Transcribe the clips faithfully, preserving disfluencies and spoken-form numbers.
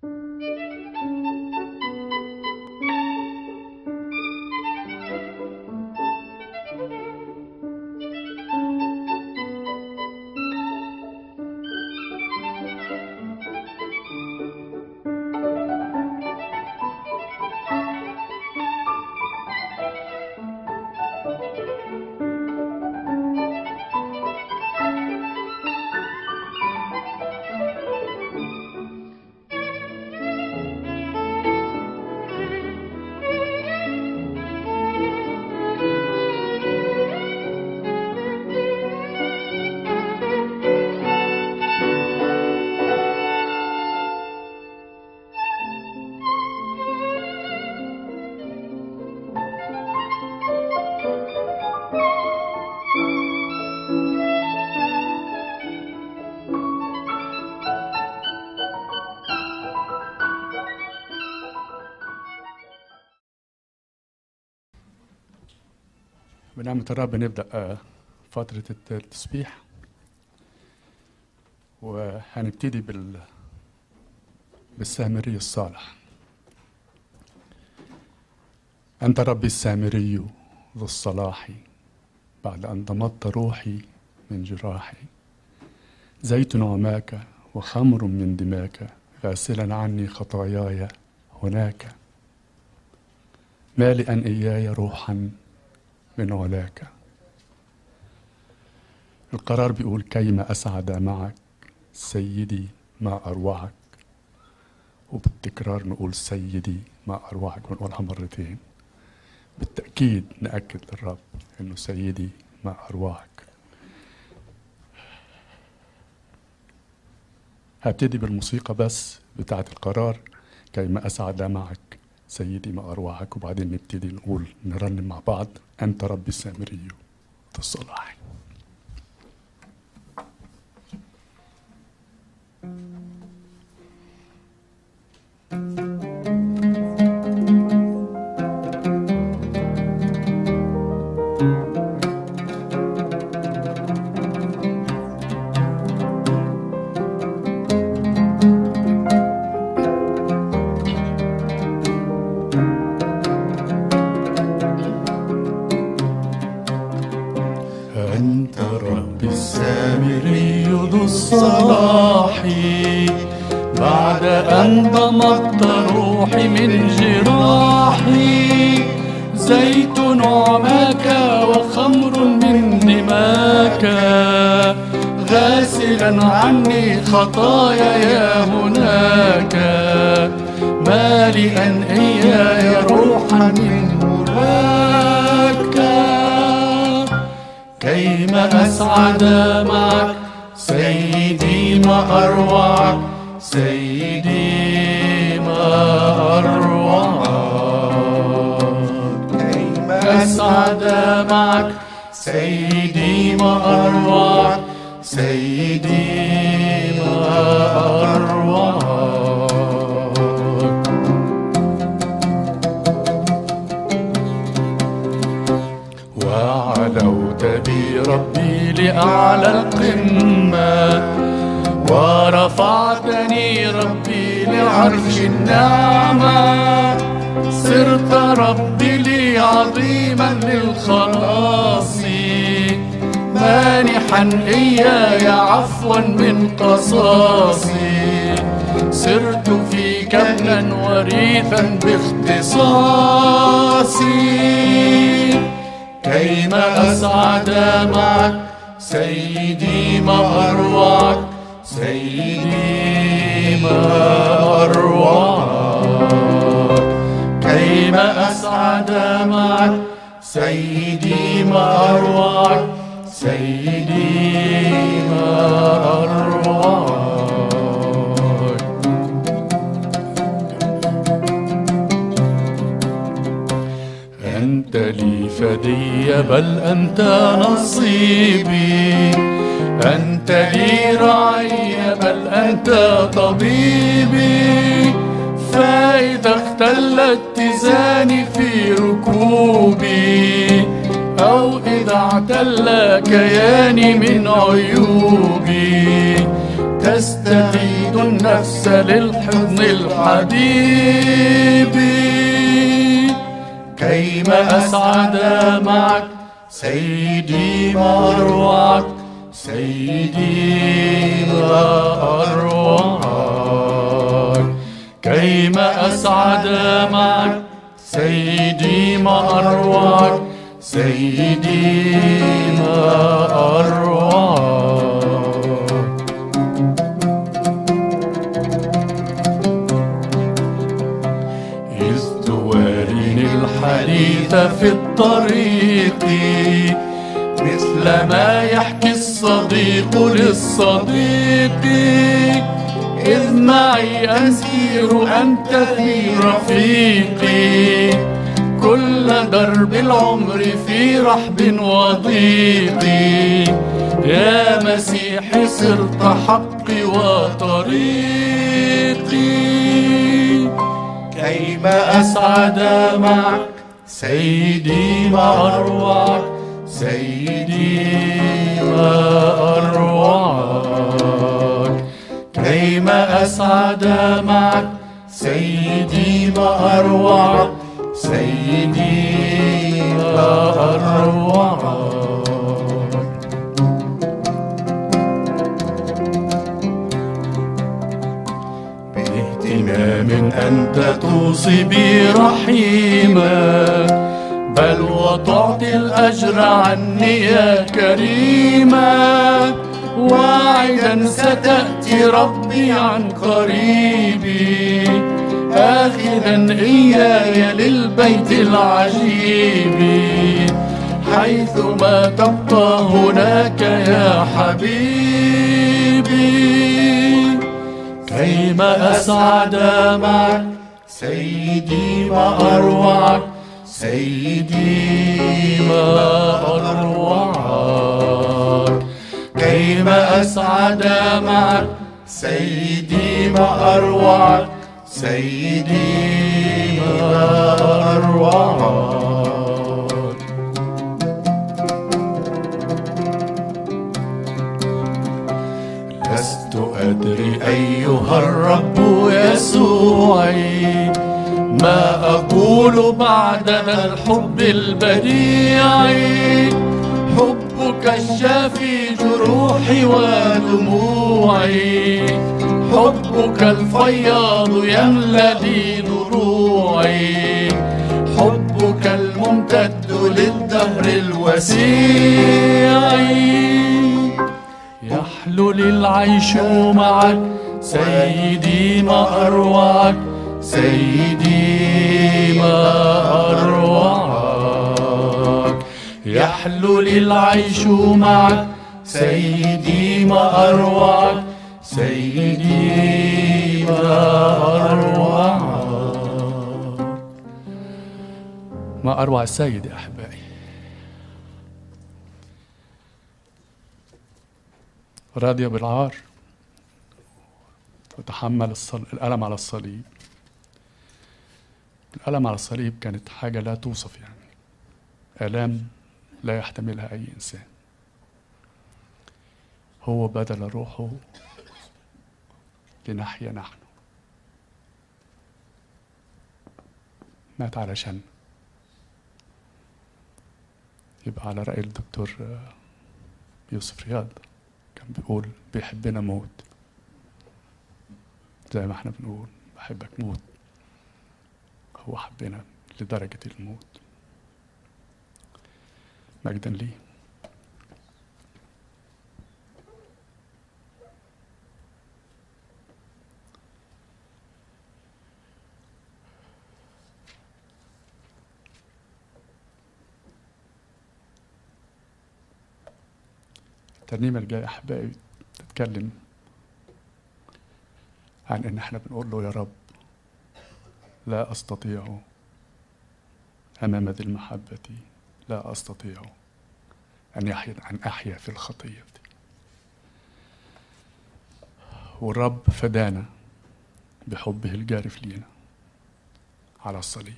بنعمة الرب نبدأ فترة التسبيح، وهنبتدي بال بالسامري الصالح. أنت ربي السامري ذو الصلاح، بعد أن ضمدت روحي من جراحي، زيت نعماك وخمر من دماك، غاسلا عني خطاياي هناك، مالئا إياي روحا من علاك. القرار بيقول كيما أسعد معك سيدي ما أروعك، وبالتكرار نقول سيدي ما أروعك، ونقولها مرتين بالتأكيد، نأكد للرب إنه سيدي ما أروعك. هبتدي بالموسيقى بس بتاعة القرار كيما أسعد معك سيدي ما أروعك، وبعدين نبتدي نقول نرنم مع بعض أنت ربي السامري ذو الصلاح. أنت ربي السامري ذو الصلاح، بعد أن ضمدت روحي من جراحي، زيت نعماك وخمر من دماك، غاسلا عني خطاياي هناك، مالئا إياي روحا من هناك، كيما أسعد معك سيدي ما أروعك، سيدي ما أروعك، كيما أسعد معك سيدي ما أروعك، سيدي ما أروعك. وعلوت بي ربي لأعلى القمة، ورفعتني ربي لعرش النعمة، صرت ربي لي عظيما للخلاص، مانحا إياي عفوا من قصاصي، صرت فيك ابنا وريثا باختصاصي، كيما أسعد معك سيدي ما أروعك، سيدي ما أروعك، كيما أسعد معك سيدي ما أروعك، سيدي ما أروعك. أنت لي فدي بل أنت نصيبي، أنت لي رعي بل أنت طبيبي، فإذا اختل اتزاني في ركوبي، أو إذا اعتل كياني من عيوبي، تستعيد النفس للحضن الحبيب. كيما أسعد معك سيدي ما أروعك، سيدي ما أروعك. كيما أسعد معك سيدي ما أروعك، سيدي ما أروعك. إذ تواريني الحديث في الطريق مثل ما يحكي الصديق للصديق. إذ معي أسير أنت في رفيقي، كل درب العمر في رحب وضيق. يا مسيحي صرت حقي وطريقي. كيما أسعد معك سيدي ما أروعك، سيدي ما أروعك. كيما أسعد معك سيدي ما أروعك، سيدي ما أروعك. باهتمام أنت توصي بي رحيما، بل وتعطي الأجر عني يا كريما. واعدا ستأتي ربي عن قريبي، آخذا إياي للبيت العجيب. حيثما تبقى هناك يا حبيبي. كيما أسعد معك سيدي ما أروعك، سيدي ما أروعك. كيما أسعد معك سيدي ما أروعك، سيدي ما أروعك. لست أدري أيها الرب يسوعي ما أقول بعد ذا الحب البديع. حبك الشافي جروحي ودموعي، حبك الفياض يملأ لي ضلوعي. حبك الممتد للدهر الوسيع. يحلو لي العيش معك سيدي ما أروعك، سيدي ما أروعك. يحلو لي العيش معك سيدي ما أروعك، سيدي ما أروعك. ما أروع السيد يا أحبائي. راضية بالعار وتحمل الألم على الصليب. الألم على الصليب كانت حاجة لا توصف، يعني آلام لا يحتملها أي إنسان. هو بذل روحه لنحيا نحن، مات علشان. يبقى على رأي الدكتور يوسف رياض كان بيقول بيحبنا موت، زي ما احنا بنقول بحبك موت. هو حبنا لدرجة الموت. مجدا ليه. الترنيمة الجاية أحبائي تتكلم عن إن احنا بنقول له يا رب لا أستطيع أمام ذي المحبة، لا أستطيع أن يحيا أن أحيا في الخطية. والرب فدانا بحبه الجارف لينا على الصليب.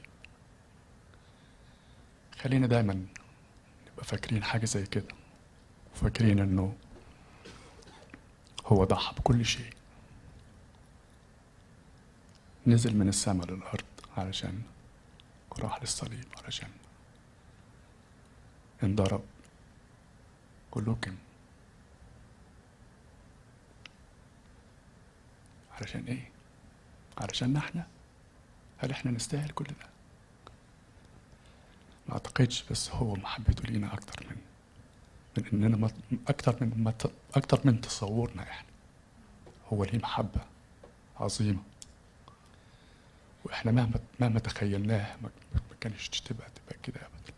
خلينا دايما نبقى فاكرين حاجة زي كده، وفاكرين إنه هو ضحى بكل شيء، نزل من السماء للأرض علشان، وراح للصليب علشان، انضرب ولكم. علشان ايه؟ علشان احنا، هل احنا نستاهل كل ده؟ ما اعتقدش، بس هو محبته لينا اكتر من من اننا مط... اكتر من مت... اكتر من تصورنا احنا. هو ليه محبة عظيمة، واحنا مهما مهما تخيلناها ما, ما كانش تبقى تبقى كده ابدا.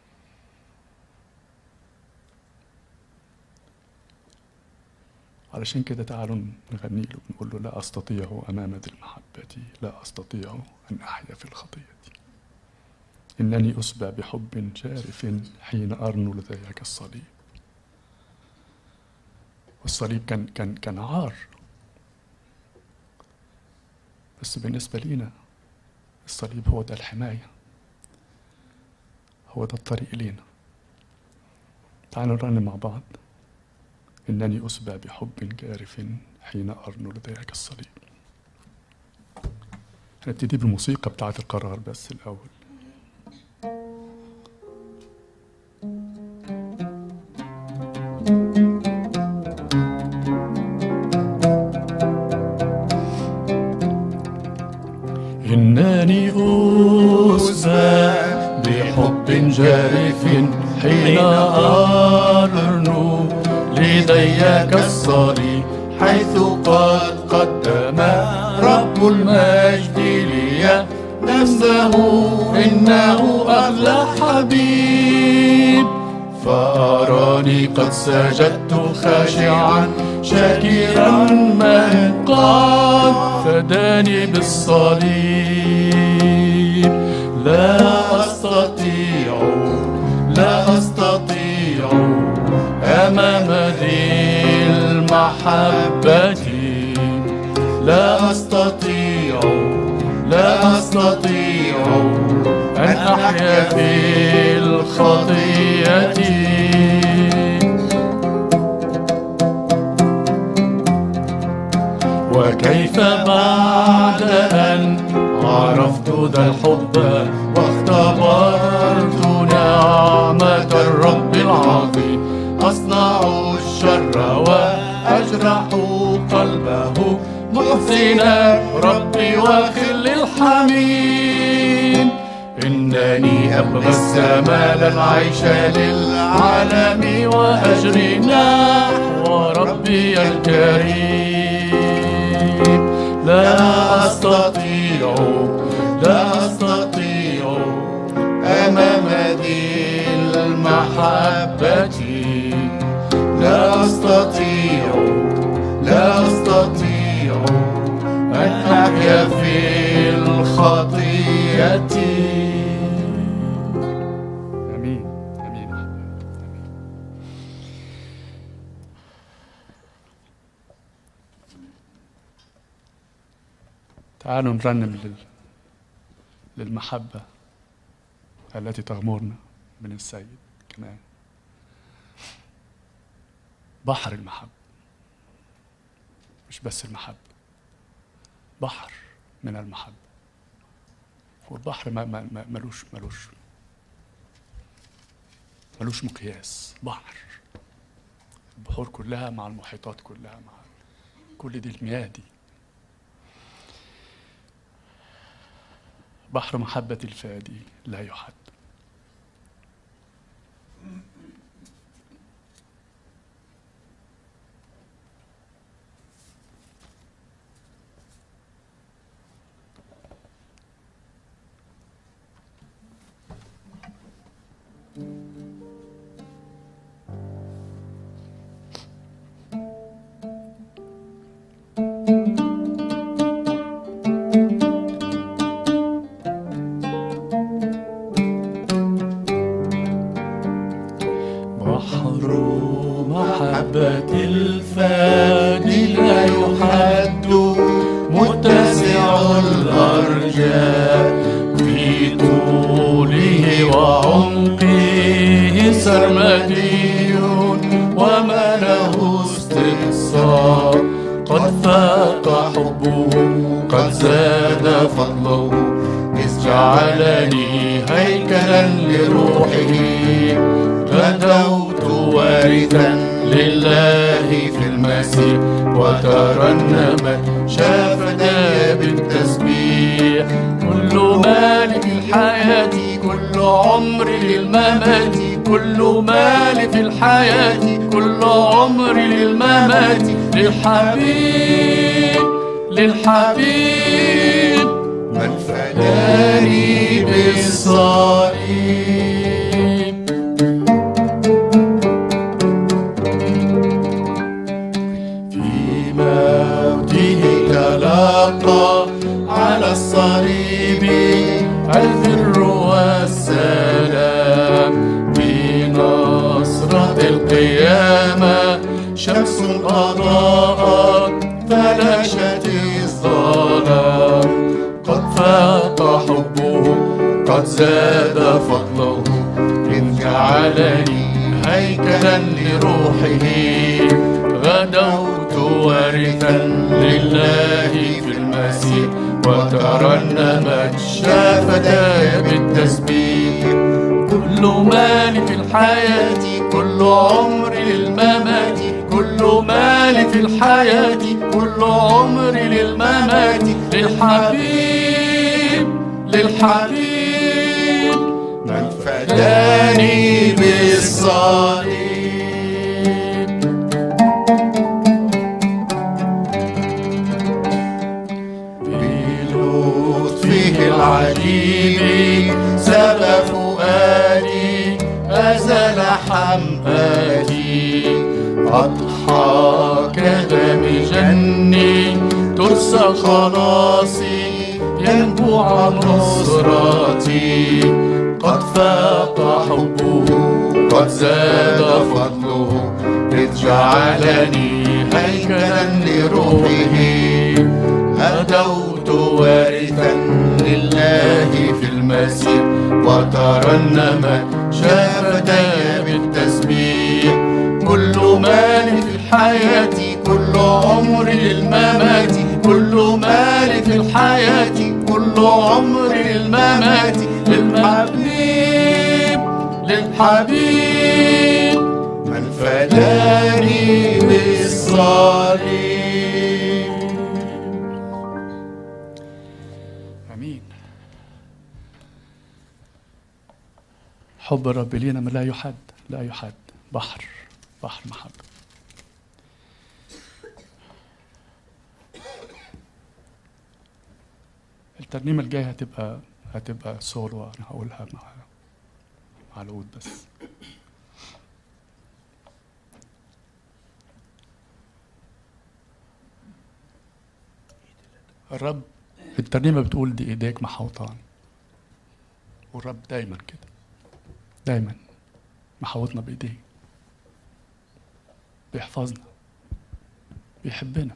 علشان كده تعالوا نغني له ونقول له: لا استطيع امام ذي المحبة، لا استطيع ان احيا في الخطية، انني اسبى بحب شارف حين ارنو ذاك الصليب. والصليب كان كان كان عار، بس بالنسبة لينا الصليب هو ده الحماية، هو ده الطريق لينا. تعالوا نرنم مع بعض: إنني أسبى بحب جارف حين أرنو ذاك الصليب. هنبتدي بالموسيقى بتاعة القرار بس الأول. إنني أسبى بحب جارف حين أرنو لديك الصليب، حيث قد قدم رب المجد لي نفسه، إنه أغلى حبيب. فأراني قد سجدت خاشعا شاكرا من قد فداني بالصليب. لا أستطيع لا أستطيع أمام ذي المحبة، لا أستطيع لا أستطيع أن أحيا في الخطية. وكيف بعد أن عرفت ذا الحب واختبرت نعمة الرب العظيم، أصنع الشر وأجرح قلبه محسنا ربي وخل الحميم. إنني أبغى السماء العيش للعالم وأجري نحو ربي الكريم. لا أستطيع لا أستطيع أمام ذي المحبة، لا أستطيع لا أستطيع أن أحيا في الخطية. آمين آمين. تعالوا نرنم لل... للمحبة التي تغمرنا من السيد كمان. بحر المحبة، مش بس المحبة، بحر من المحبة. والبحر ما ما ملوش ملوش ملوش مقياس. بحر، البحور كلها مع المحيطات كلها مع كل دي المياه دي. بحر محبة الفادي لا يحد. حبه قد زاد فضله إذ جعلني هيكلا لروحه غدوت وارثا لله في المسيح وترنمت شفتاي بالتسبيح كل مال في الحياة كل عمر للممات كل مال في الحياة كل عمر للممات للحبيب للحبيب من فداني بالصليب في موته تلقى على الصليب البر والسلام بنصرة القيامة شمس أضاءت فلاشت الظلام قد فاق حبه قد زاد فضله إذ جعلني هيكلا لروحه غدوت وارثا لله في المسيح وترنمت شفتاي بالتسبيح كل مال في الحياة كل عمر للممات كل مال في الحياة كل عمر للممات للحبيب للحبيب من فداني بالصليب بلطفه العجيب سبى فؤادي أزال حمآتي أضحى كدم جني ترسى خلاصي ينبوع نصرتي قد فاق حبه قد زاد فضله إذ جعلني هيكلا لروحه هدوت وارثا لله في المسيح وترنمت شفتاي بالتسبيح كل مال في الحياة كل عمر للممات كل مال في الحياة كل عمر للممات للحبيب للحبيب من فداني بالصليب. آمين. حب الرب لينا ما لا يحد لا يحد بحر بحر محبة. الترنيمة الجاية هتبقى هتبقى سولو أنا هقولها مع مع العود بس. الرب الترنيمة بتقول دي إيديك محوطاني والرب دايما كده دايما محوطنا بإيديه بيحفظنا بيحبنا.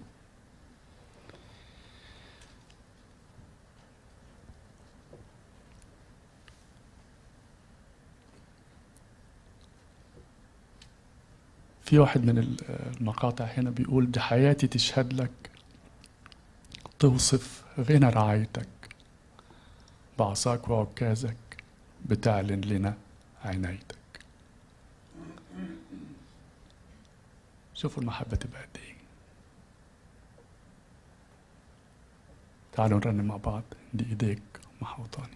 في واحد من المقاطع هنا بيقول دي حياتي تشهد لك توصف غنى رعايتك بعصاك وعكازك بتعلن لنا عنايتك. شوفوا المحبة تبقى قد ايه. تعالوا نرنم مع بعض دي ايديك محوطاني.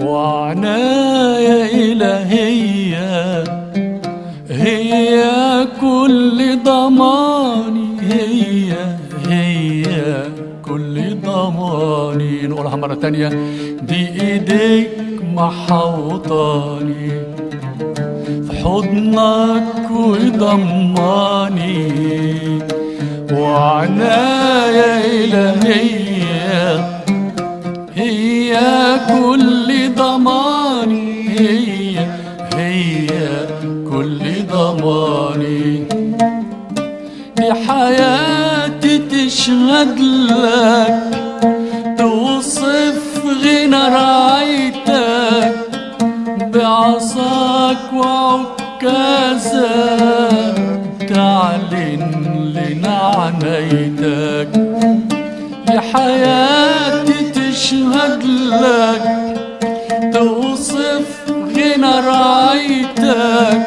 وعناية إلهية هي كل ضماني، هي هي كل ضماني. نقولها مرة تانية، دي ايديك محوطاني في حضنك وضماني، وعناية إلهية هي كل ضماني، هي هي كل ضماني. دي حياتي تشهد لك، توصف غنى رعايتك، بعصاك وعكازك تعلن لنا عنايتك. دي حياتي تشهد لك، توصف غنى رعايتك،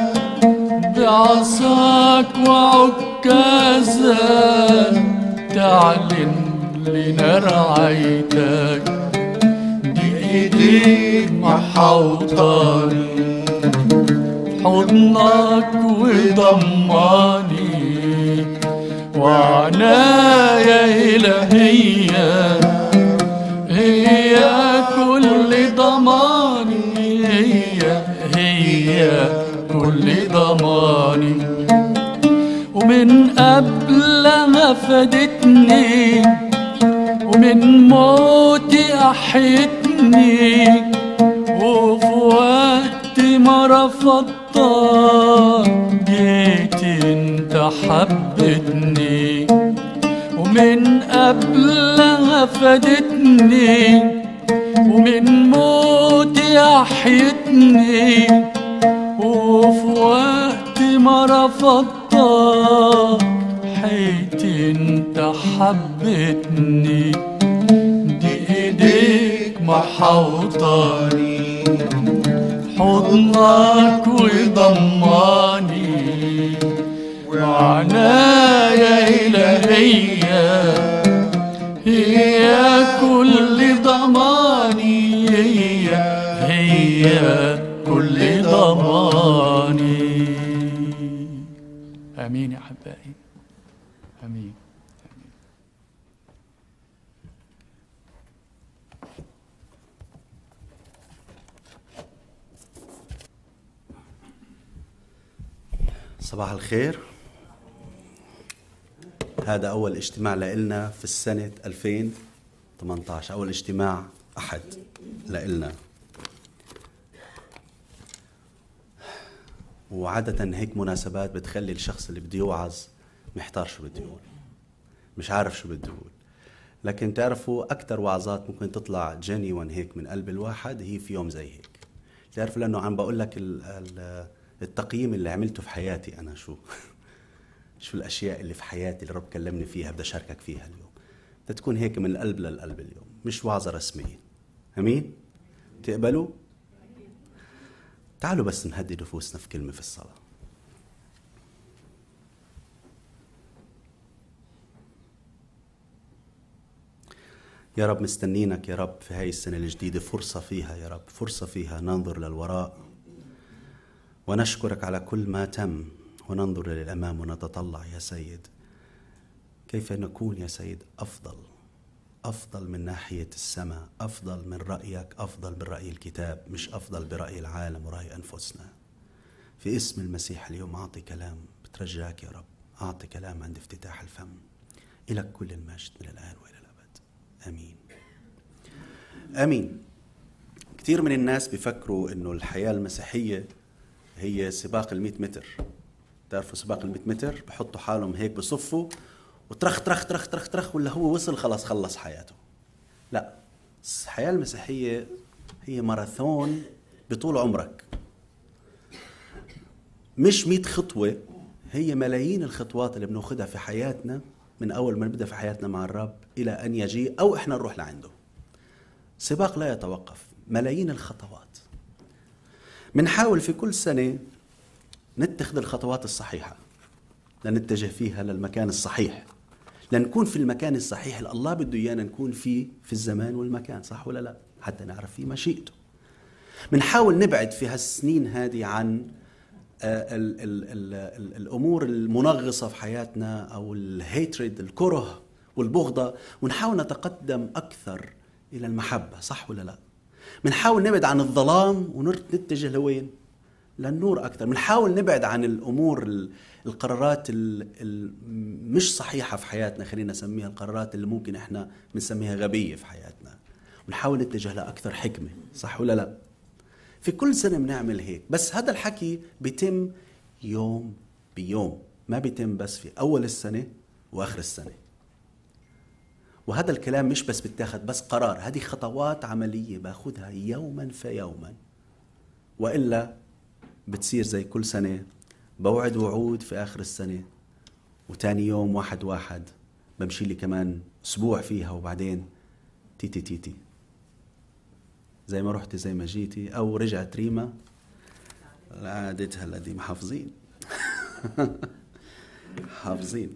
بعصاك وعكازك تعلن لنا رعايتك. دي ايديك محوطاني حضنك وضماني، وعناية إلهية هي كل ضماني، هي هي كل ضماني. ومن قبلها فادتني، ومن موتي أحيتني، وفي وقت ما رفضتك جيت انت حبتني. ومن قبلها فادتني، ومن موتي أحيتني، وفي وقت ما رفضتك حيت انت حبتني. دي ايديك محوطاني حضنك وضماني، وعناية إلهية هي كل ضماني، هي هي كل ضماني. آمين يا أحبائي، آمين. صباح الخير. هذا أول اجتماع لإلنا في السنة ألفين وثمانية عشر، أول اجتماع أحد لإلنا. وعادة هيك مناسبات بتخلي الشخص اللي بده يوعظ محتار شو بده يقول، مش عارف شو بده يقول. لكن تعرفوا أكتر وعظات ممكن تطلع جينيون هيك من قلب الواحد هي في يوم زي هيك. تعرف لأنه عم بقول لك التقييم اللي عملته في حياتي أنا، شو شو الأشياء اللي في حياتي اللي رب كلمني فيها بدي أشاركك فيها اليوم. بدها تكون هيك من القلب للقلب اليوم، مش وعظة رسمية. أمين؟ تقبلوا؟ تعالوا بس نهدي نفوسنا في كلمة في الصلاة. يا رب مستنينك يا رب في هاي السنة الجديدة، فرصة فيها يا رب، فرصة فيها ننظر للوراء ونشكرك على كل ما تم، وننظر للأمام ونتطلع يا سيد كيف نكون يا سيد أفضل أفضل من ناحية السماء، أفضل من رأيك، أفضل من رأي الكتاب، مش أفضل برأي العالم ورأي أنفسنا. في اسم المسيح اليوم أعطي كلام بترجاك يا رب، أعطي كلام عند افتتاح الفم. إلك كل المجد من الآن وإلى الأبد، آمين آمين. كثير من الناس بيفكروا إنه الحياة المسيحية هي سباق المئة متر. تعرفوا سباق المئة متر بحطوا حالهم هيك بصفوا وترخ ترخ ترخ ترخ ترخ، ولا هو وصل خلاص خلص حياته. لا، الحياة المسيحية هي ماراثون بطول عمرك، مش مئة خطوة، هي ملايين الخطوات اللي بناخدها في حياتنا من أول ما نبدأ في حياتنا مع الرب إلى أن يجي أو إحنا نروح لعنده. سباق لا يتوقف، ملايين الخطوات. منحاول في كل سنة نتخذ الخطوات الصحيحة لنتجه فيها للمكان الصحيح، لنكون في المكان الصحيح اللي الله بده إيانا نكون فيه في الزمان والمكان، صح ولا لا؟ حتى نعرف فيه مشيئته. بنحاول نبعد في هالسنين هذه عن ال ال ال ال الأمور المنغصة في حياتنا أو الهيتريد، الكره والبغضة، ونحاول نتقدم أكثر إلى المحبة. صح ولا لا؟ بنحاول نبعد عن الظلام ونتجه لوين؟ للنور أكثر. بنحاول نبعد عن الأمور، القرارات المش صحيحة في حياتنا، خلينا نسميها القرارات اللي ممكن إحنا بنسميها غبية في حياتنا، ونحاول نتجه لأكثر حكمة. صح ولا لا؟ في كل سنة بنعمل هيك، بس هذا الحكي بيتم يوم بيوم، ما بيتم بس في أول السنة وآخر السنة. وهذا الكلام مش بس بتاخد بس قرار، هذه خطوات عملية باخدها يوما فيوما، وإلا بتصير زي كل سنة بوعد وعود في آخر السنة، وتاني يوم واحد واحد بمشي لي كمان أسبوع فيها، وبعدين تيتي تيتي زي ما رحتي زي ما جيتي، أو رجعت ريما عادتها الذي محافظين حافظين.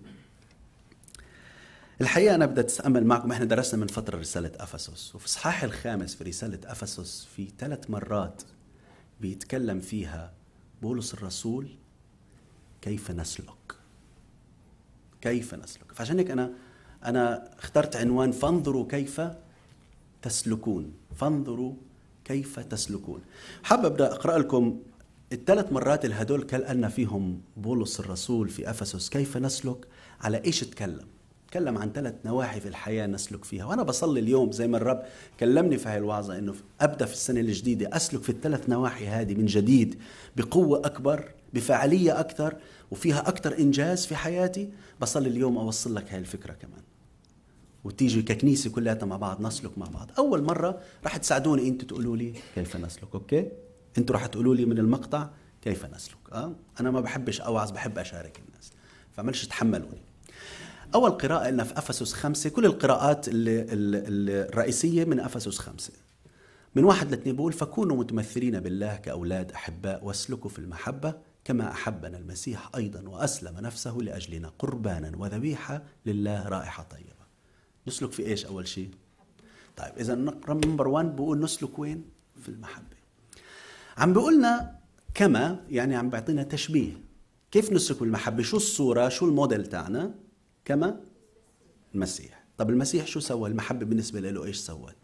الحقيقة أنا بدي أتأمل معكم. إحنا درسنا من فترة رسالة أفسس، وفي الصحاح الخامس في رسالة أفسس في ثلاث مرات بيتكلم فيها بولس الرسول كيف نسلك، كيف نسلك. فعشان هيك أنا أنا اخترت عنوان فانظروا كيف تسلكون، فانظروا كيف تسلكون. حابب أبدأ أقرأ لكم الثلاث مرات الهدول كان فيهم بولس الرسول في أفسس كيف نسلك. على إيش تكلم؟ تكلم عن ثلاث نواحي في الحياة نسلك فيها. وأنا بصلي اليوم زي ما الرب كلمني في هاي الوعظة إنه أبدأ في السنة الجديدة أسلك في الثلاث نواحي هذه من جديد بقوة أكبر، بفعالية أكثر، وفيها أكثر إنجاز في حياتي. بصلي اليوم أوصل لك هاي الفكرة كمان، وتيجي ككنيسة كلها مع بعض نسلك مع بعض. أول مرة راح تساعدوني أنتوا تقولوا لي كيف نسلك. أوكي؟ أنتوا راح تقولوا لي من المقطع كيف نسلك. أه؟ أنا ما بحبش أوعظ، بحب أشارك الناس، فعملش تحملوني. أول قراءة لنا في أفسس خمسة، كل القراءات الرئيسية من أفسس خمسة من واحد لاثنين بقول فكونوا متمثلين بالله كأولاد أحباء واسلكوا في المحبة كما أحبنا المسيح أيضا وأسلم نفسه لأجلنا قربانا وذبيحة لله رائحة طيبة. نسلك في إيش أول شيء؟ طيب إذا نمبر وان بقول نسلك وين؟ في المحبة. عم بقولنا كما، يعني عم بعطينا تشبيه كيف نسلك بالمحبة. شو الصورة، شو الموديل تاعنا؟ كما المسيح. طب المسيح شو سوى؟ المحبة بالنسبة له إيش سوت؟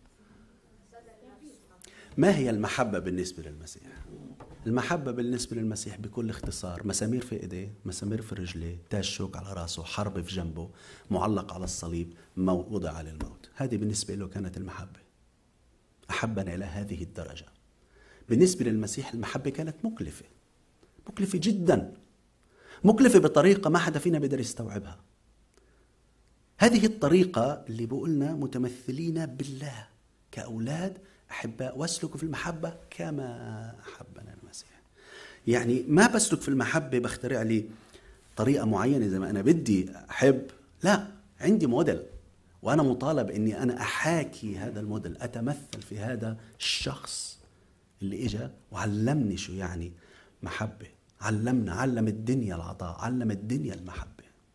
ما هي المحبة بالنسبة للمسيح؟ المحبة بالنسبة للمسيح بكل اختصار مسامير في إيديه، مسامير في رجليه، تاج شوك على رأسه، حرب في جنبه، معلق على الصليب، وضع على الموت. هذه بالنسبة له كانت المحبة. أحبنا إلى هذه الدرجة. بالنسبة للمسيح المحبة كانت مكلفة، مكلفة جدا، مكلفة بطريقة ما حدا فينا بيقدر يستوعبها. هذه الطريقة اللي بقولنا متمثلين بالله كأولاد أحباء واسلكوا في المحبة كما أحبنا المسيح. يعني ما بسلك في المحبة بخترع لي طريقة معينة زي ما أنا بدي أحب، لا، عندي موديل وأنا مطالب أني أنا أحاكي هذا الموديل، أتمثل في هذا الشخص اللي إجا وعلمني شو يعني محبة. علمنا، علم الدنيا العطاء، علم الدنيا المحبة.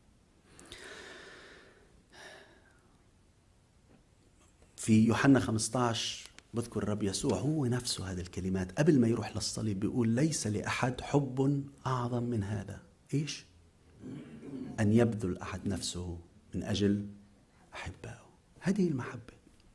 في يوحنا خمسة عشر بذكر الرب يسوع هو نفسه هذه الكلمات قبل ما يروح للصليب، بيقول ليس لأحد حب أعظم من هذا. إيش؟ أن يبذل أحد نفسه من أجل أحبائه. هذه المحبة.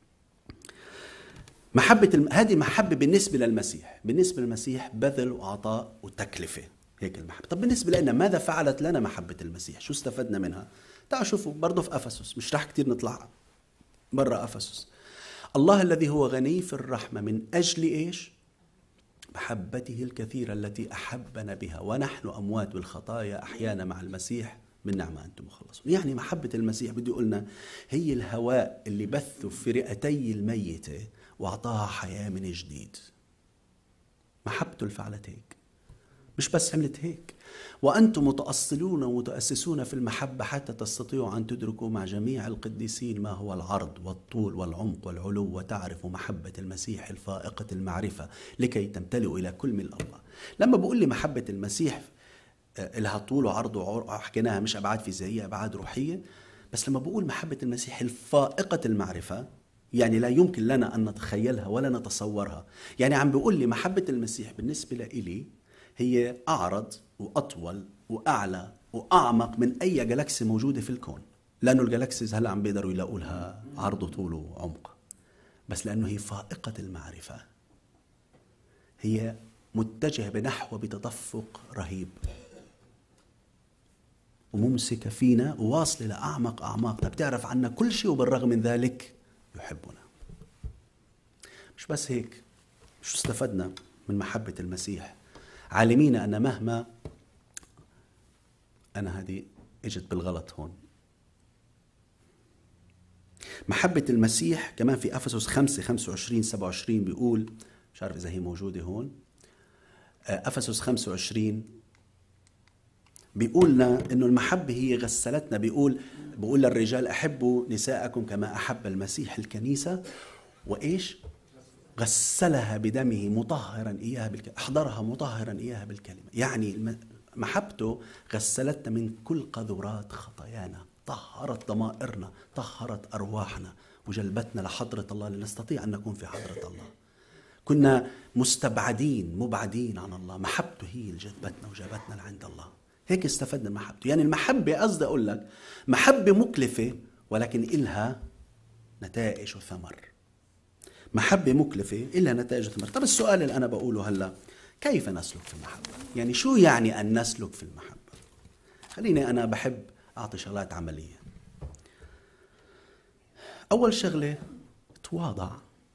محبة الم... هذه محبة بالنسبة للمسيح. بالنسبة للمسيح بذل وعطاء وتكلفة، هيك المحبة. طب بالنسبة لنا ماذا فعلت لنا محبة المسيح؟ شو استفدنا منها؟ تعالوا شوفوا برضو في أفسس، مش رح كتير نطلع برا أفسس. الله الذي هو غني في الرحمة من أجل إيش؟ محبته الكثيرة التي أحبنا بها ونحن أموات بالخطايا أحيانا مع المسيح بالنعمة أنتم مخلصون. يعني محبة المسيح بدي قلنا هي الهواء اللي بثه في رئتي الميتة وأعطاها حياة من جديد. محبته اللي فعلت هيك، مش بس عملت هيك، وأنتم متأصلون ومتأسسون في المحبة حتى تستطيعوا أن تدركوا مع جميع القديسين ما هو العرض والطول والعمق والعلو، وتعرفوا محبة المسيح الفائقة المعرفة لكي تمتلئوا إلى كل ملء الله. لما بقول لي محبة المسيح لها طول وعرض وعرض، حكيناها مش أبعاد فيزيائية، أبعاد روحية، بس لما بقول محبة المسيح الفائقة المعرفة يعني لا يمكن لنا أن نتخيلها ولا نتصورها. يعني عم بيقول لي محبة المسيح بالنسبة لإلي هي أعرض وأطول وأعلى وأعمق من أي جالاكسي موجودة في الكون، لأنه الجالاكسيز هلأ عم بيقدروا يلاقوا لها عرض وطول وعمق، بس لأنه هي فائقة المعرفة، هي متجهة بنحو بتدفق رهيب وممسكة فينا وواصلة لأعمق أعماقنا، بتعرف عنا كل شيء وبالرغم من ذلك يحبنا. مش بس هيك، شو استفدنا من محبة المسيح؟ عالمين أن مهما أنا هذه اجت بالغلط هون. محبة المسيح كمان في أفسس خمسة خمسة وعشرين سبعة وعشرين بيقول، مش عارف إذا هي موجودة هون، أفسس خمسة وعشرين بيقولنا إنه المحبة هي غسلتنا. بيقول بيقول للرجال أحبوا نساءكم كما أحب المسيح الكنيسة وإيش غسلها بدمه مطهرا إياها بالكلمة، أحضرها مطهرا إياها بالكلمة. يعني محبته غسلتنا من كل قذورات خطايانا، طهرت ضمائرنا، طهرت أرواحنا، وجلبتنا لحضرة الله لنستطيع أن نكون في حضرة الله. كنا مستبعدين مبعدين عن الله، محبته هي اللي جذبتنا وجابتنا لعند الله. هيك استفدنا من محبته. يعني المحبة قصدي أقول لك محبة مكلفة ولكن إلها نتائج وثمر. محبة مكلفة إلها نتائج وثمر. طب السؤال اللي أنا بقوله هلا، كيف نسلك في المحبة؟ يعني شو يعني أن نسلك في المحبة؟ خليني أنا بحب أعطي شغلات عملية. أول شغلة، تواضع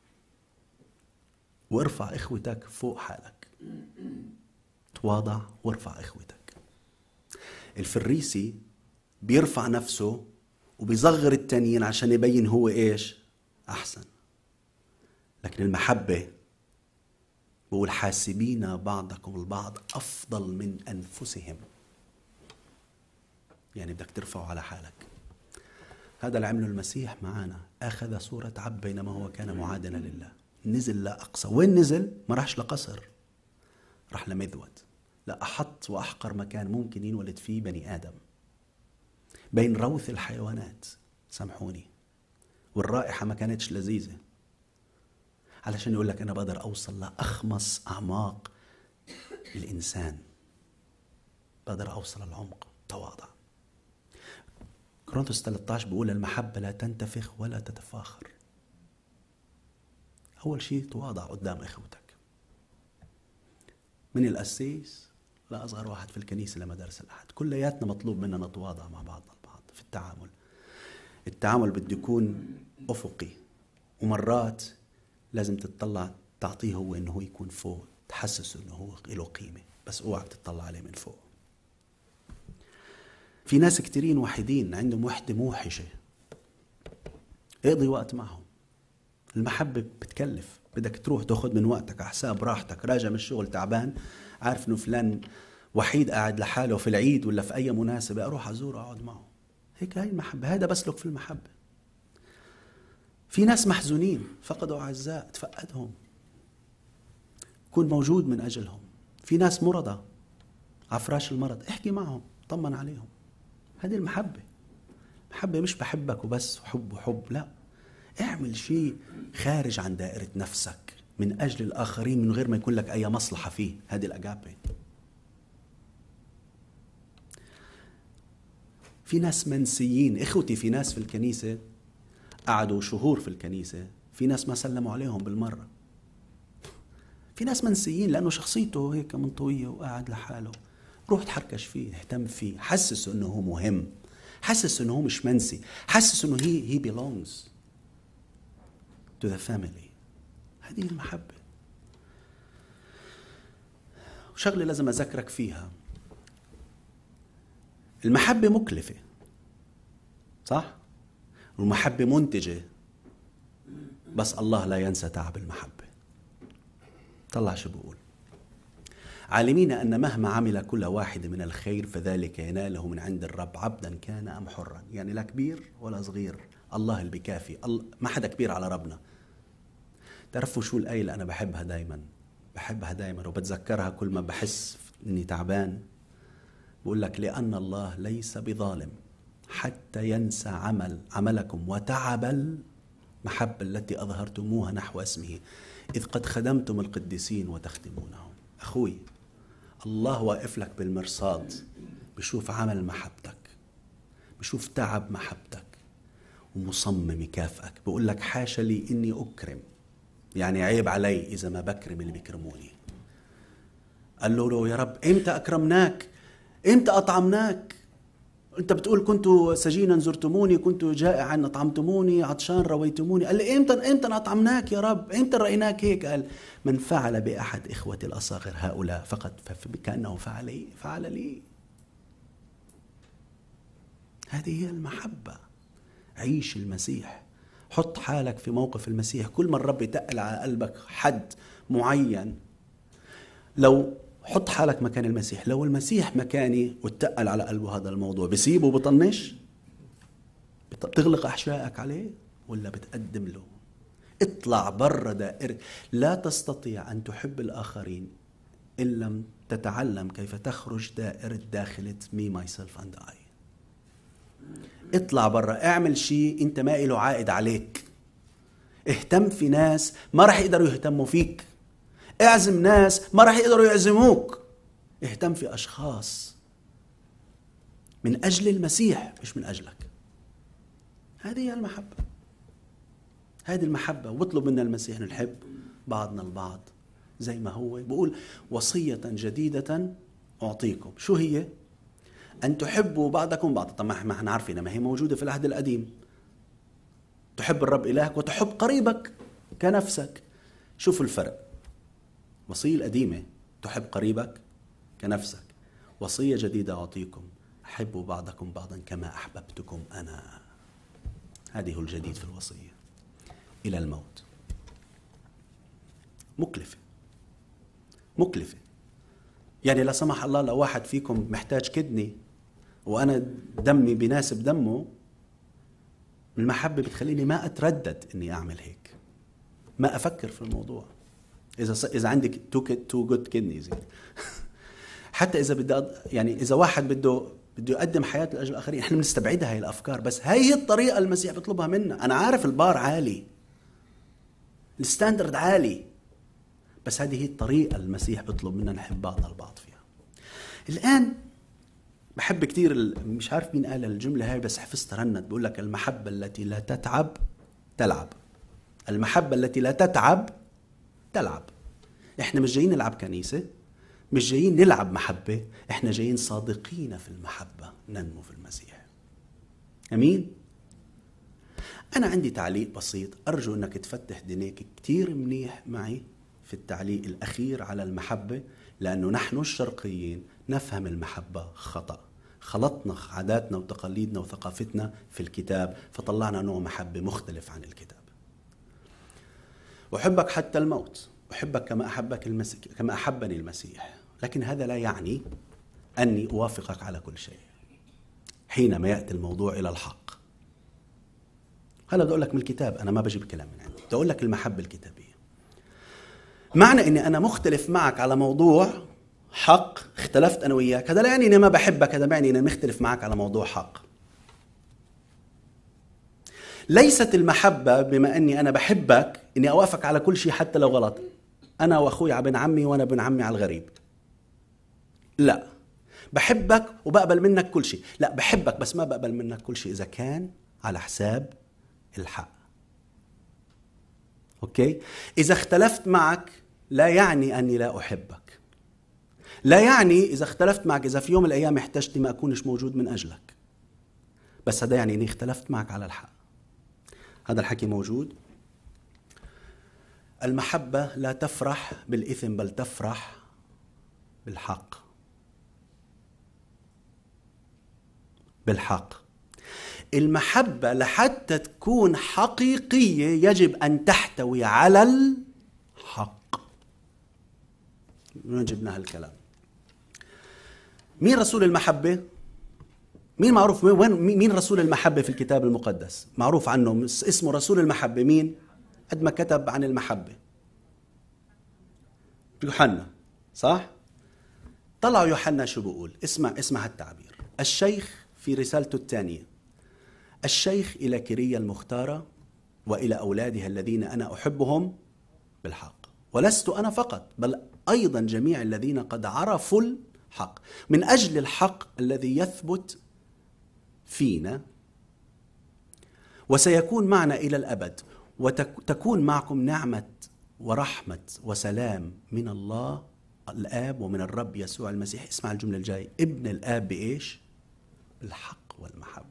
وارفع إخوتك فوق حالك. تواضع وارفع إخوتك. الفريسي بيرفع نفسه وبيصغر التانيين عشان يبين هو إيش أحسن، لكن المحبة بقول حاسبين بعضكم البعض أفضل من أنفسهم. يعني بدك ترفعه على حالك. هذا اللي عمله المسيح معنا، أخذ صورة عبد بينما هو كان معادنا لله، نزل لا أقصى. وين نزل؟ ما راحش لقصر، راح لمذود، لأحط وأحقر مكان ممكن ينولد فيه بني آدم، بين روث الحيوانات، سامحوني، والرائحة ما كانتش لذيذة، علشان يقول لك أنا بقدر أوصل لأخمص أعماق الإنسان، بقدر أوصل العمق. تواضع. كورنثوس ثلاثة عشر بيقول المحبة لا تنتفخ ولا تتفاخر. أول شيء تواضع قدام إخوتك، من الأسيس لأصغر واحد في الكنيسة لمدارس الأحد، كلياتنا مطلوب مننا نتواضع مع بعضنا البعض في التعامل. التعامل بده يكون أفقي، ومرات لازم تتطلع تعطيه هو إنه هو يكون فوق، تحسسه إنه هو له قيمة، بس اوعى تتطلع عليه من فوق. في ناس كتيرين وحيدين عندهم وحدة موحشة، اقضي وقت معهم. المحبة بتكلف، بدك تروح تاخد من وقتك على حساب راحتك، راجع من الشغل تعبان، عارف إنه فلان وحيد قاعد لحاله في العيد ولا في أي مناسبة، أروح أزوره أقعد معه. هيك هاي المحبة، هذا بسلك في المحبة. في ناس محزونين فقدوا أعزاء، تفقدهم، كون موجود من أجلهم. في ناس مرضى على فراش المرض، احكي معهم، طمن عليهم. هذه المحبة. محبة مش بحبك وبس وحب وحب، لا، اعمل شيء خارج عن دائرة نفسك من أجل الآخرين من غير ما يكون لك أي مصلحة فيه. هذه الأجابة. في ناس منسيين، إخوتي، في ناس في الكنيسة قعدوا شهور في الكنيسة، في ناس ما سلموا عليهم بالمرة. في ناس منسيين لأنه شخصيته هيك منطوية وقاعد لحاله. روح تحركش فيه، اهتم فيه، حسسه أنه هو مهم، حسسه أنه هو مش منسي، حسسه أنه he, he belongs to the family. هذه المحبة. وشغلة لازم أذكرك فيها، المحبة مكلفة صح؟ والمحبة منتجة، بس الله لا ينسى تعب المحبة. طلع شو بقول، عالمين أن مهما عمل كل واحد من الخير فذلك يناله من عند الرب، عبدا كان أم حرا. يعني لا كبير ولا صغير، الله اللي بكافي. الله ما حدا كبير على ربنا. تعرفوا شو الآية اللي أنا بحبها دايما بحبها دايما وبتذكرها كل ما بحس إني تعبان؟ بقول لك لأن الله ليس بظالم حتى ينسى عمل عملكم وتعب محبة التي أظهرتموها نحو اسمه إذ قد خدمتم القديسين وتخدمونهم. أخوي، الله واقف لك بالمرصاد، بشوف عمل محبتك، بشوف تعب محبتك، ومصمم يكافئك. بقول لك حاشا لي إني أكرم، يعني عيب علي إذا ما بكرم اللي بيكرموني. قال له, له يا رب إمتى أكرمناك؟ إمتى أطعمناك؟ أنت بتقول كنت سجينا زرتموني، كنت جائعا أطعمتموني، عطشان رويتموني. قال لي إمتى إمتى أطعمناك يا رب؟ إمتى رأيناك هيك؟ قال من فعل بأحد إخوتي الأصاغر هؤلاء فقد كأنه فعل لي فعل لي. هذه هي المحبة. عيش المسيح، حط حالك في موقف المسيح. كل ما الرب يتقل على قلبك حد معين، لو حط حالك مكان المسيح، لو المسيح مكاني واتقل على قلبه هذا الموضوع، بسيبه بطنش؟ بتغلق أحشائك عليه ولا بتقدم له؟ اطلع برا دائرة. لا تستطيع أن تحب الآخرين إن لم تتعلم كيف تخرج دائرة داخلة me, myself and I. اطلع برا، اعمل شيء انت ما له عائد عليك. اهتم في ناس ما رح يقدروا يهتموا فيك. اعزم ناس ما رح يقدروا يعزموك. اهتم في أشخاص من أجل المسيح مش من أجلك. هذه هي المحبة. هذه المحبة. واطلب منا المسيح نحب بعضنا البعض زي ما هو بقول وصية جديدة أعطيكم. شو هي؟ أن تحبوا بعضكم بعضا. طبعا ما احنا عارفين ما هي موجودة في العهد القديم. تحب الرب إلهك وتحب قريبك كنفسك. شوفوا الفرق. وصية القديمة تحب قريبك كنفسك. وصية جديدة أعطيكم أحبوا بعضكم بعضا كما أحببتكم أنا. هذه هو الجديد في الوصية. إلى الموت. مكلفة مكلفة. يعني لا سمح الله لو واحد فيكم محتاج كدني وأنا دمي بناسب دمه، المحبة بتخليني ما أتردد إني أعمل هيك، ما أفكر في الموضوع. إذا إذا عندك تو تو جود كدنيز، حتى إذا بدي يعني إذا واحد بده بده يقدم حياته لأجل الآخرين، إحنا بنستبعدها هاي الأفكار. بس هاي هي الطريقة المسيح بيطلبها منا. أنا عارف البار عالي، الستاندرد عالي، بس هذه هي الطريقة المسيح بيطلب منا نحب بعضنا البعض فيها. الآن بحب كتير، مش عارف مين قال الجملة هاي بس حفظت رنت، بقول لك المحبة التي لا تتعب تلعب. المحبة التي لا تتعب تلعب. إحنا مش جايين نلعب كنيسة، مش جايين نلعب محبة، إحنا جايين صادقين في المحبة ننمو في المسيح. أمين؟ أنا عندي تعليق بسيط، أرجو أنك تفتح دينيك كتير منيح معي في التعليق الأخير على المحبة، لأنه نحن الشرقيين نفهم المحبة خطأ. خلطنا عاداتنا وتقاليدنا وثقافتنا في الكتاب، فطلعنا نوع محبة مختلف عن الكتاب. أحبك حتى الموت، أحبك كما أحبك المسيح، كما أحبني المسيح، لكن هذا لا يعني أني أوافقك على كل شيء حينما يأتي الموضوع إلى الحق. هلا بدي أقول لك من الكتاب، أنا ما بجيب كلام من عندي، بدي أقول لك المحبة الكتابية. معنى أني أنا مختلف معك على موضوع حق، اختلفت أنا وياك، هذا لا يعني أني ما بحبك، هذا يعني أني مختلف معك على موضوع حق. ليست المحبة بما أني أنا بحبك أني أوافق على كل شيء حتى لو غلط. أنا وأخوي على ابن عمي وأنا ابن عمي على الغريب. لا، بحبك وبقبل منك كل شيء. لا، بحبك بس ما بقبل منك كل شيء إذا كان على حساب الحق. أوكي؟ إذا اختلفت معك لا يعني أني لا أحبك. لا يعني إذا اختلفت معك، إذا في يوم من الأيام احتجتني ما أكونش موجود من أجلك، بس هذا يعني أني اختلفت معك على الحق. هذا الحكي موجود. المحبة لا تفرح بالإثم بل تفرح بالحق. بالحق. المحبة لحتى تكون حقيقية يجب أن تحتوي على الحق. من جبنا هالكلام؟ مين رسول المحبة؟ مين معروف وين مين رسول المحبة في الكتاب المقدس؟ معروف عنه اسمه رسول المحبة. مين؟ قد ما كتب عن المحبة يوحنا، صح؟ طلعوا يوحنا شو بقول؟ اسمع اسمع هالتعبير. الشيخ في رسالته الثانية، الشيخ إلى كيريا المختارة وإلى أولادها الذين أنا أحبهم بالحق. ولست أنا فقط بل أيضا جميع الذين قد عرفوا الحق، من أجل الحق الذي يثبت فينا وسيكون معنا إلى الأبد، وتكون معكم نعمة ورحمة وسلام من الله الآب ومن الرب يسوع المسيح. اسمع الجملة الجاية، ابن الآب بإيش؟ بالحق والمحبة.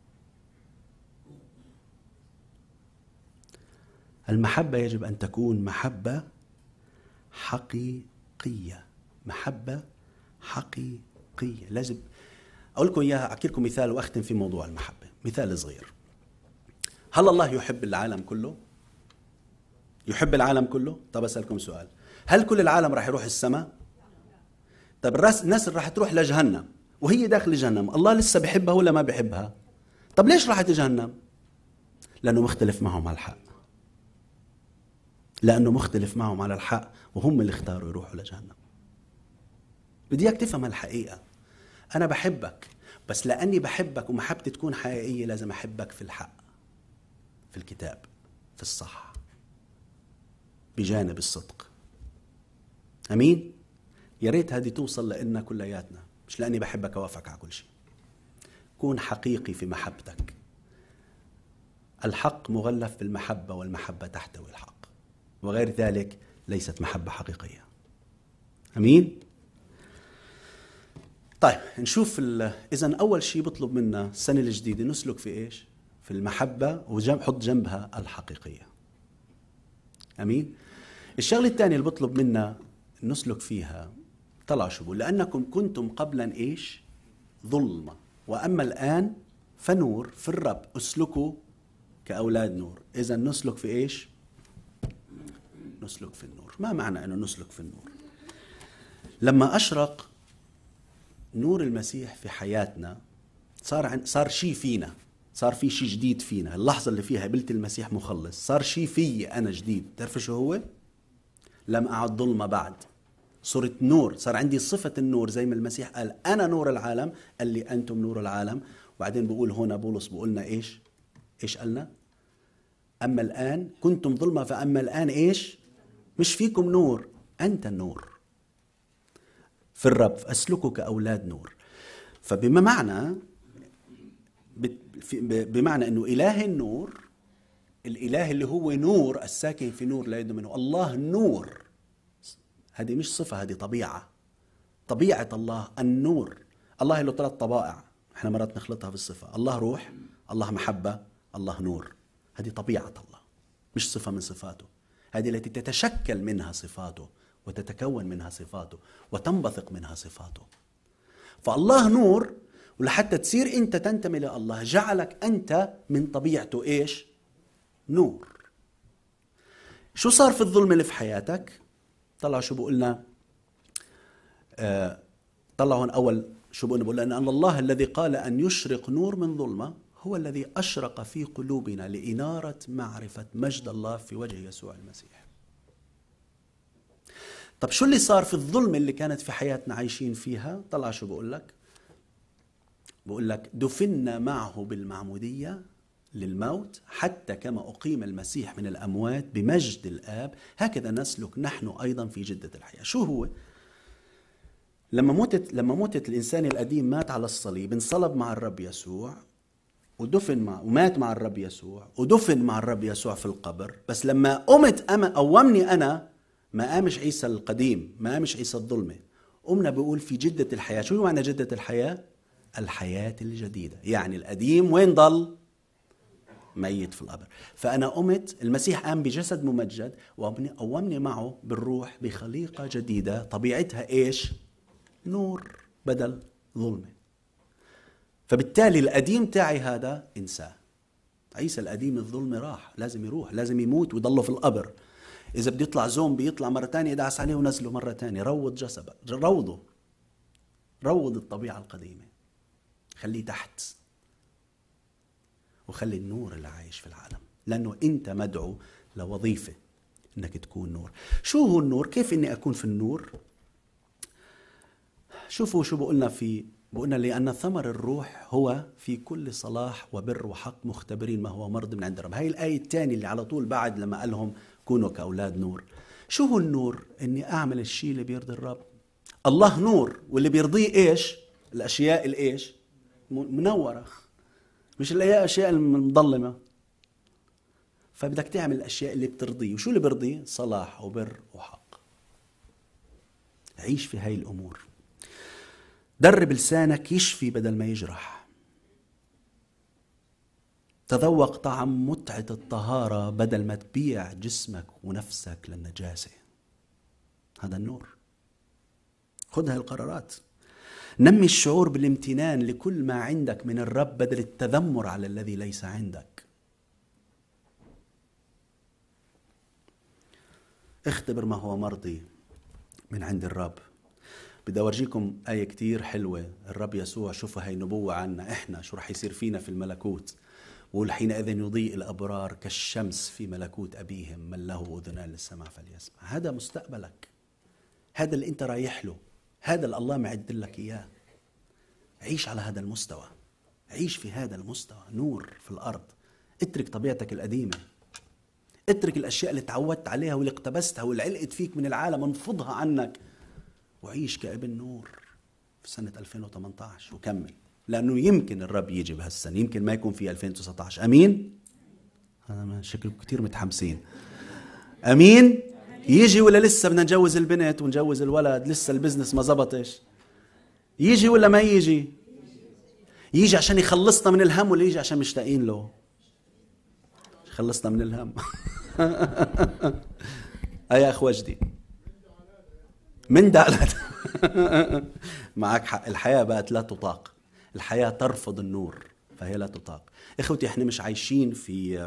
المحبة يجب أن تكون محبة حقيقية، محبة حقيقية. لازم أقول لكم إياها، أحكي لكم مثال وأختم في موضوع المحبة. مثال صغير، هل الله يحب العالم كله؟ يحب العالم كله؟ طب أسألكم سؤال، هل كل العالم راح يروح السماء؟ طب الناس راح تروح لجهنم وهي داخل جهنم، الله لسه بيحبها ولا ما بيحبها؟ طب ليش راحت جهنم؟ لأنه مختلف معهم على الحق، لأنه مختلف معهم على الحق وهم اللي اختاروا يروحوا لجهنم. بدي اياك تفهم الحقيقة، أنا بحبك، بس لأني بحبك ومحبتي تكون حقيقية لازم أحبك في الحق، في الكتاب، في الصح، بجانب الصدق. أمين؟ يا ريت هذه توصل لنا كلياتنا، مش لأني بحبك أوافقك على كل شيء. كون حقيقي في محبتك. الحق مغلف بالمحبة والمحبة تحتوي الحق، وغير ذلك ليست محبة حقيقية. أمين؟ طيب نشوف، إذن أول شيء بطلب منا السنة الجديدة نسلك في إيش؟ في المحبة، وحط جنبها الحقيقية. أمين؟ الشغلة الثانية اللي بطلب منا نسلك فيها، طلع شو بقول، لأنكم كنتم قبلا إيش؟ ظلمة، وأما الآن فنور في الرب، أسلكوا كأولاد نور. إذا نسلك في إيش؟ نسلك في النور. ما معنى أنه نسلك في النور؟ لما أشرق نور المسيح في حياتنا صار صار شيء فينا، صار في شيء جديد فينا. اللحظة اللي فيها قبلت المسيح مخلص، صار شيء في أنا جديد. تعرف شو هو؟ لم أعد ظلمة بعد، صرت نور، صار عندي صفة النور. زي ما المسيح قال أنا نور العالم، قال لي أنتم نور العالم. وبعدين بقول هنا بولس بقولنا إيش؟ إيش قالنا؟ أما الآن كنتم ظلمة فأما الآن إيش؟ مش فيكم نور، أنت النور في الرب، أسلكوا كأولاد نور. فبما معنى بمعنى أنه إله النور، الإله اللي هو نور الساكن في نور لا يدنو منه، الله نور. هذه مش صفة، هذه طبيعة، طبيعة الله النور. الله له ثلاث طبائع، احنا مرات نخلطها في الصفة. الله روح، الله محبة، الله نور. هذه طبيعة الله، مش صفة من صفاته. هذه التي تتشكل منها صفاته وتتكون منها صفاته وتنبثق منها صفاته. فالله نور، ولحتى تصير أنت تنتمي لله جعلك أنت من طبيعته إيش؟ نور. شو صار في الظلم اللي في حياتك؟ طلعوا شو بقولنا؟ آه طلعوا هون أول شو بقولنا؟ بقولنا أن الله الذي قال أن يشرق نور من ظلمة هو الذي أشرق في قلوبنا لإنارة معرفة مجد الله في وجه يسوع المسيح. طب شو اللي صار في الظلم اللي كانت في حياتنا عايشين فيها؟ طلع شو بقول لك؟ بقول لك دفنا معه بالمعمودية للموت، حتى كما أقيم المسيح من الأموات بمجد الآب هكذا نسلك نحن أيضا في جدة الحياة. شو هو؟ لما موتت لما موتت الإنسان القديم، مات على الصليب، انصلب مع الرب يسوع ودفن مع ومات مع الرب يسوع ودفن مع الرب يسوع في القبر. بس لما قمت أما قومني أنا، ما قامش عيسى القديم، ما قامش عيسى الظلمة، قمنا بيقول في جدة الحياة. شو معنى جدة الحياة؟ الحياة الجديدة. يعني القديم وين ضل؟ ميت في القبر. فأنا قمت، المسيح قام بجسد ممجد وقومني معه بالروح بخليقة جديدة طبيعتها إيش؟ نور بدل ظلمة. فبالتالي القديم تاعي هذا انساه. عيسى القديم الظلمة راح، لازم يروح، لازم يموت ويضله في القبر. إذا بده يطلع زومبي يطلع مرة تانية، يدعس عليه ونزله مرة تانية. روض جسده، روضه، روض الطبيعة القديمة، خليه تحت، وخلي النور اللي عايش في العالم، لأنه أنت مدعو لوظيفة أنك تكون نور. شو هو النور؟ كيف أني أكون في النور؟ شوفوا شو بقولنا في بقولنا لأن ثمر الروح هو في كل صلاح وبر وحق مختبرين ما هو مرض من عند الرب. هاي الآية الثانية اللي على طول بعد لما قال لهم كونوا كأولاد نور. شو هو النور؟ إني أعمل الشيء اللي بيرضي الرب. الله نور، واللي بيرضيه إيش؟ الأشياء الإيش؟ منورة، مش الأشياء المظلمة. فبدك تعمل الأشياء اللي بترضيه. وشو اللي بيرضيه؟ صلاح وبر وحق. عيش في هاي الأمور. درب لسانك يشفي بدل ما يجرح. تذوق طعم متعة الطهارة بدل ما تبيع جسمك ونفسك للنجاسة. هذا النور. خذ هاي القرارات. نمي الشعور بالامتنان لكل ما عندك من الرب بدل التذمر على الذي ليس عندك. اختبر ما هو مرضي من عند الرب. بدي أورجيكم آية كتير حلوة. الرب يسوع شوفوا هاي نبوة عنا إحنا شو رح يصير فينا في الملكوت. والحينئذ يضيء الأبرار كالشمس في ملكوت أبيهم من له أذنان للسمع فليسمع. هذا مستقبلك، هذا اللي أنت رايح له، هذا اللي الله معد لك إياه. عيش على هذا المستوى، عيش في هذا المستوى. نور في الأرض. اترك طبيعتك القديمة، اترك الأشياء اللي تعودت عليها واللي اقتبستها واللي علقت فيك من العالم، انفضها عنك وعيش كابن نور في سنة ألفين وثمانية عشر وكمل. لأنه يمكن الرب يجي بهالسنة، يمكن ما يكون في ألفين وتسعة عشر. أمين؟ أنا شكلكم كتير متحمسين. أمين؟ يجي ولا لسه بدنا نجوز البنت ونجوز الولد، لسه البزنس ما زبطش؟ يجي ولا ما يجي؟ يجي عشان يخلصنا من الهم ولا يجي عشان مشتاقين له؟ خلصنا من الهم. أي أخ وجدي من دعلت. معك حق. الحياة بقت لا تطاق. الحياة ترفض النور فهي لا تطاق. إخوتي إحنا مش عايشين في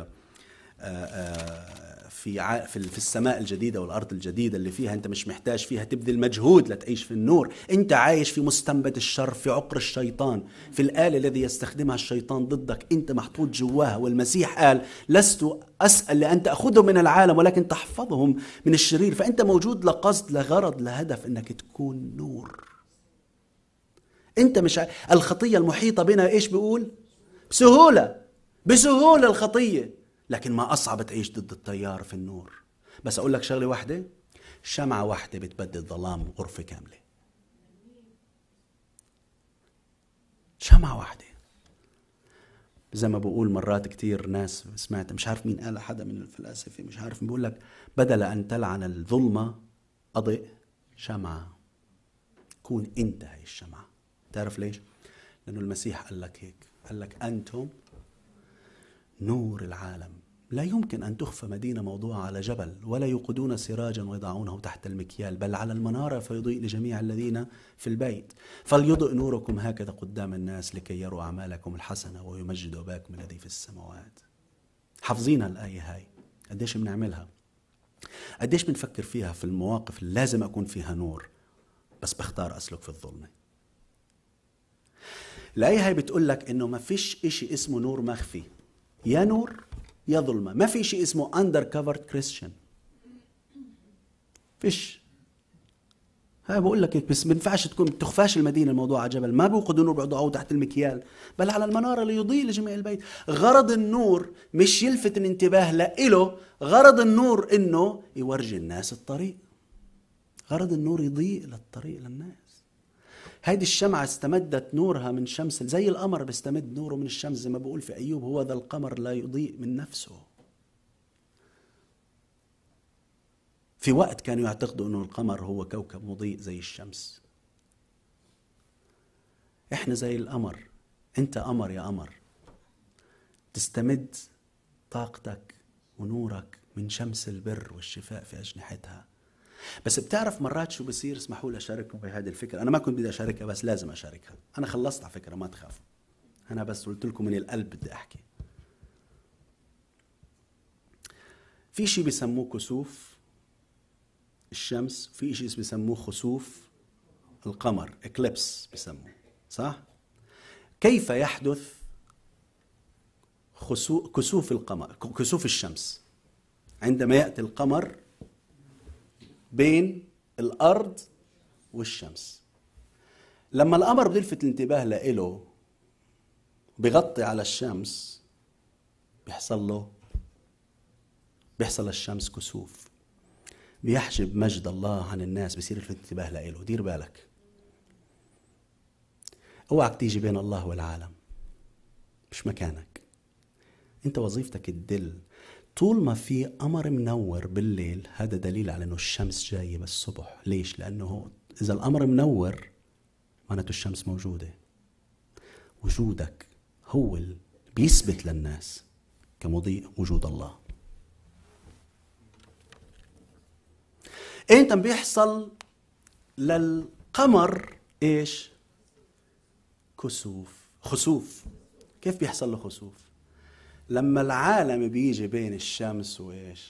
في في السماء الجديدة والأرض الجديدة اللي فيها أنت مش محتاج فيها تبذل مجهود لتعيش في النور. أنت عايش في مستنبت الشر، في عقر الشيطان، في الآلة الذي يستخدمها الشيطان ضدك. أنت محطوط جواها. والمسيح قال لست أسأل لأن تأخذهم من العالم ولكن تحفظهم من الشرير. فأنت موجود لقصد، لغرض، لهدف أنك تكون نور. أنت مش ع... الخطية المحيطة بنا إيش بيقول؟ بسهولة، بسهولة الخطية، لكن ما أصعب تعيش ضد التيار في النور. بس أقول لك شغلة واحدة، شمعة واحدة بتبدل ظلام غرفة كاملة. شمعة واحدة. زي ما بقول مرات كتير ناس سمعت، مش عارف مين قال، حدا من الفلاسفة مش عارف، بيقول لك بدل أن تلعن الظلمة أضئ شمعة. كون أنت هاي الشمعة. تعرف ليش؟ لأنه المسيح قال لك هيك، قال لك أنتم نور العالم. لا يمكن أن تخفى مدينة موضوعة على جبل، ولا يوقدون سراجا ويضعونه تحت المكيال، بل على المنارة فيضيء لجميع الذين في البيت. فليضئ نوركم هكذا قدام الناس لكي يروا أعمالكم الحسنة ويمجدوا أباكم الذي في السماوات. حافظينها الآية هاي؟ قديش بنعملها؟ قديش بنفكر فيها في المواقف اللي لازم أكون فيها نور بس بختار أسلك في الظلمة؟ الآية هاي بتقول لك إنه ما فيش إشي اسمه نور مخفي، يا نور يا ظلمة. ما في شيء اسمه undercover Christian. فيش. هاي بقول لك بس ما ينفعش تكون تخفاش المدينة الموضوع على جبل. ما بيوقدوا نور بيضعوه تحت المكيال، بل على المنارة ليضيء لجميع البيت. غرض النور مش يلفت الانتباه لإله، غرض النور إنه يورجي الناس الطريق. غرض النور يضيء للطريق للناس. هيدي الشمعة استمدت نورها من شمس، زي القمر بيستمد نوره من الشمس. زي ما بقول في أيوب، هو ذا القمر لا يضيء من نفسه. في وقت كانوا يعتقدوا أنه القمر هو كوكب مضيء زي الشمس. إحنا زي القمر. أنت قمر يا قمر، تستمد طاقتك ونورك من شمس البر والشفاء في أجنحتها. بس بتعرف مرات شو بصير؟ اسمحوا لي أشارككم بهذه الفكرة. أنا ما كنت بدي أشاركها بس لازم أشاركها. أنا خلصت على فكرة، ما تخافوا. أنا بس قلت لكم من القلب بدي أحكي. في شيء بيسموه كسوف الشمس، في شيء بيسموه خسوف القمر، إكليبس بيسموه، صح؟ كيف يحدث كسوف القمر، كسوف الشمس؟ عندما يأتي القمر بين الأرض والشمس. لما القمر بيلفت الانتباه لإله بغطي على الشمس بيحصل له بيحصل للشمس كسوف، بيحجب مجد الله عن الناس، بيصير يلفت الانتباه لإله. دير بالك، اوعك تيجي بين الله والعالم، مش مكانك. انت وظيفتك تدل. طول ما في قمر منور بالليل هذا دليل على انه الشمس جايه بالصبح. ليش؟ لانه اذا القمر منور معناته الشمس موجوده. وجودك هو اللي بيثبت للناس كمضيء وجود الله. انت بيحصل للقمر ايش؟ كسوف، خسوف. كيف بيحصل له خسوف؟ لما العالم بيجي بين الشمس وإيش؟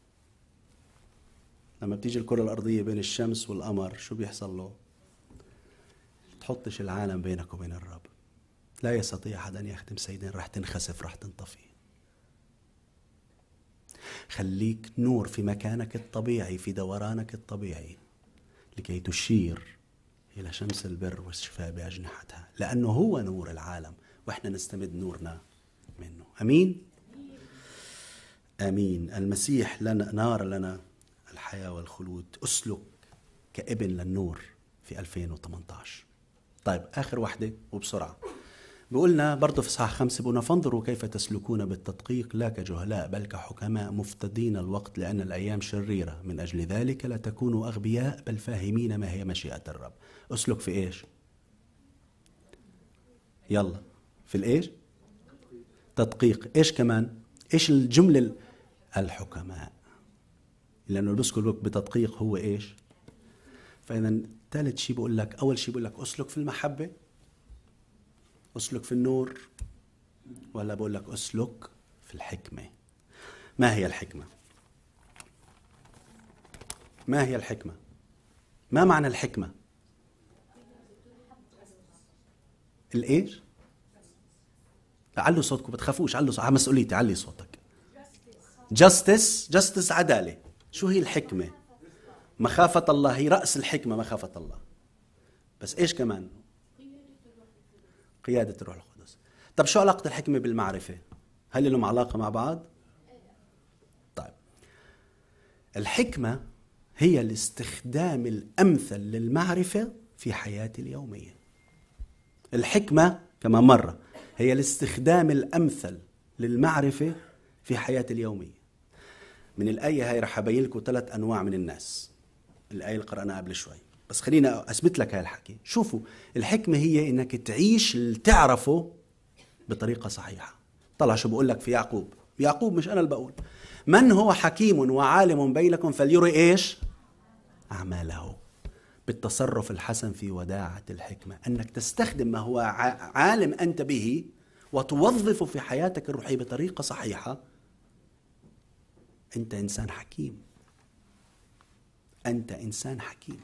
لما بتيجي الكرة الأرضية بين الشمس والقمر شو بيحصل له؟ تحطش العالم بينك وبين الرب. لا يستطيع أحد أن يخدم سيدين، رح تنخسف، رح تنطفي. خليك نور في مكانك الطبيعي، في دورانك الطبيعي، لكي تشير إلى شمس البر والشفاء بأجنحتها، لأنه هو نور العالم وإحنا نستمد نورنا منه. أمين؟ أمين. المسيح لنا نار لنا الحياة والخلود. أسلك كابن للنور في ألفين وثمانية عشر. طيب آخر واحدة وبسرعة. بقولنا برضو في صحاح خمسة، بقولنا فانظروا كيف تسلكون بالتدقيق لا كجهلاء بل كحكماء مفتدين الوقت لأن الأيام شريرة، من أجل ذلك لا تكونوا أغبياء بل فاهمين ما هي مشيئة الرب. أسلك في إيش؟ يلا في الإيش؟ تدقيق. إيش كمان؟ إيش الجملة؟ الحكماء، لأنه اللي بيسلك بتدقيق هو إيش؟ فإذا ثالث شيء بقول لك، أول شيء بقول لك أسلك في المحبة، أسلك في النور، ولا بقول لك أسلك في الحكمة. ما هي الحكمة؟ ما هي الحكمة؟ ما معنى الحكمة؟ الإيش؟ علوا صوتكم، بتخافوش، علوا صوتك، مسؤوليتي، علي صوتك. جاستس، جاستس عدالة. شو هي الحكمة؟ مخافة الله، هي رأس الحكمة مخافة الله. بس إيش كمان؟ قيادة الروح القدس. طب شو علاقة الحكمة بالمعرفة؟ هل لهم علاقة مع بعض؟ طيب، الحكمة هي الاستخدام الأمثل للمعرفة في حياتي اليومية. الحكمة كما مرة هي الاستخدام الأمثل للمعرفة في حياتي اليومية. من الآية هاي رح أبين لكم ثلاث أنواع من الناس. الآية اللي قرأناها قبل شوي، بس خلينا أثبت لك هاي الحكي. شوفوا، الحكمة هي إنك تعيش اللي تعرفه بطريقة صحيحة. طلع شو بقول لك في يعقوب. يعقوب مش أنا اللي بقول. من هو حكيم وعالم بينكم فليري إيش؟ أعماله بالتصرف الحسن في وداعة الحكمة. أنك تستخدم ما هو عالم أنت به وتوظفه في حياتك الروحية بطريقة صحيحة. أنت إنسان حكيم. أنت إنسان حكيم.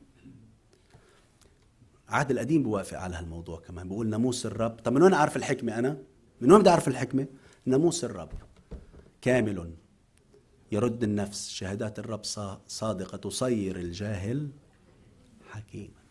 العهد القديم بوافق على هالموضوع كمان، بقول ناموس الرب. طب من وين أعرف الحكمة أنا؟ من وين بدي أعرف الحكمة؟ ناموس الرب كامل يرد النفس، شهادات الرب صادقة تصير الجاهل حكيما.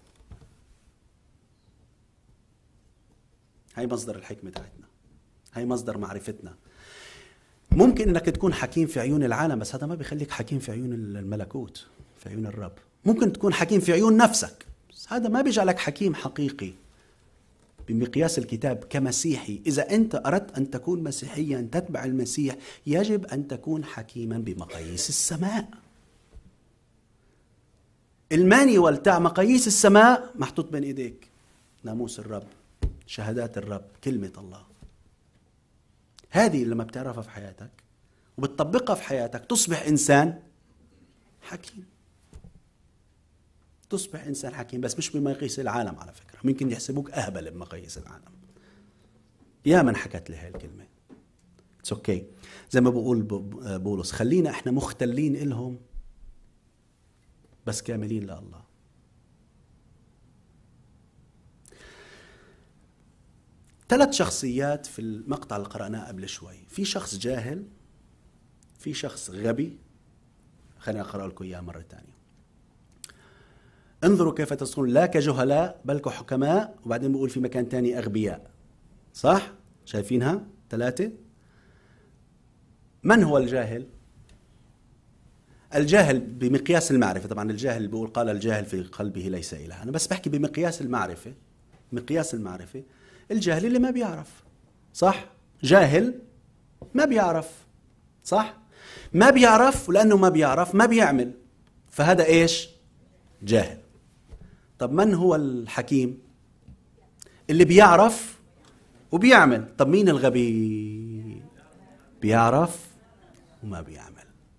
هاي مصدر الحكمة تاعتنا، هاي مصدر معرفتنا. ممكن انك تكون حكيم في عيون العالم، بس هذا ما بيخليك حكيم في عيون الملكوت، في عيون الرب. ممكن تكون حكيم في عيون نفسك، بس هذا ما بيجعلك حكيم حقيقي بمقياس الكتاب كمسيحي. إذا أنت أردت أن تكون مسيحيا تتبع المسيح يجب أن تكون حكيما بمقاييس السماء. المانيوال تاع مقاييس السماء محطوط بين إيديك. ناموس الرب، شهادات الرب، كلمة الله. هذه لما بتعرفها في حياتك وبتطبقها في حياتك تصبح إنسان حكيم. تصبح إنسان حكيم، بس مش بمقاييس العالم. على فكرة ممكن يحسبوك أهبل بمقاييس العالم. يا من حكت لي هاي الكلمة. It's okay. زي ما بقول بولس، خلينا إحنا مختلين إلهم بس كاملين لله. ثلاث شخصيات في المقطع اللي قرأناه قبل شوي. في شخص جاهل، في شخص غبي. خلينا أقرأ لكم إياه مرة تانية. انظروا كيف تصنعون لا كجهلاء بل كحكماء، وبعدين بيقول في مكان تاني أغبياء. صح؟ شايفينها ثلاثة. من هو الجاهل؟ الجاهل بمقياس المعرفة. طبعا الجاهل بيقول قال الجاهل في قلبه ليس إله، أنا بس بحكي بمقياس المعرفة. مقياس المعرفة الجاهل اللي ما بيعرف. صح؟ جاهل ما بيعرف. صح؟ ما بيعرف، ولأنه ما بيعرف ما بيعمل، فهذا إيش؟ جاهل. طب من هو الحكيم؟ اللي بيعرف وبيعمل. طب مين الغبي؟ بيعرف وما بيعمل.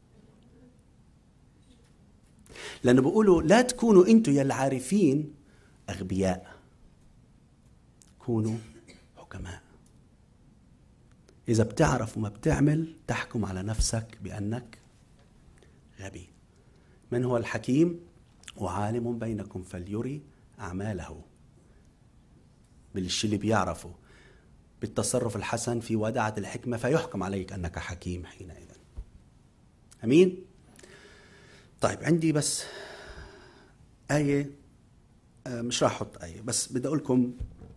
لأنه بيقولوا لا تكونوا أنتوا يا العارفين أغبياء، كونوا حكماء. إذا بتعرف وما بتعمل تحكم على نفسك بأنك غبي. من هو الحكيم؟ وعالم بينكم فليري أعماله، بالشيء اللي بيعرفه، بالتصرف الحسن في ودعة الحكمة، فيحكم عليك أنك حكيم حينئذ. أمين؟ طيب عندي بس آية، مش راح أحط آية، بس بدي أقول لكم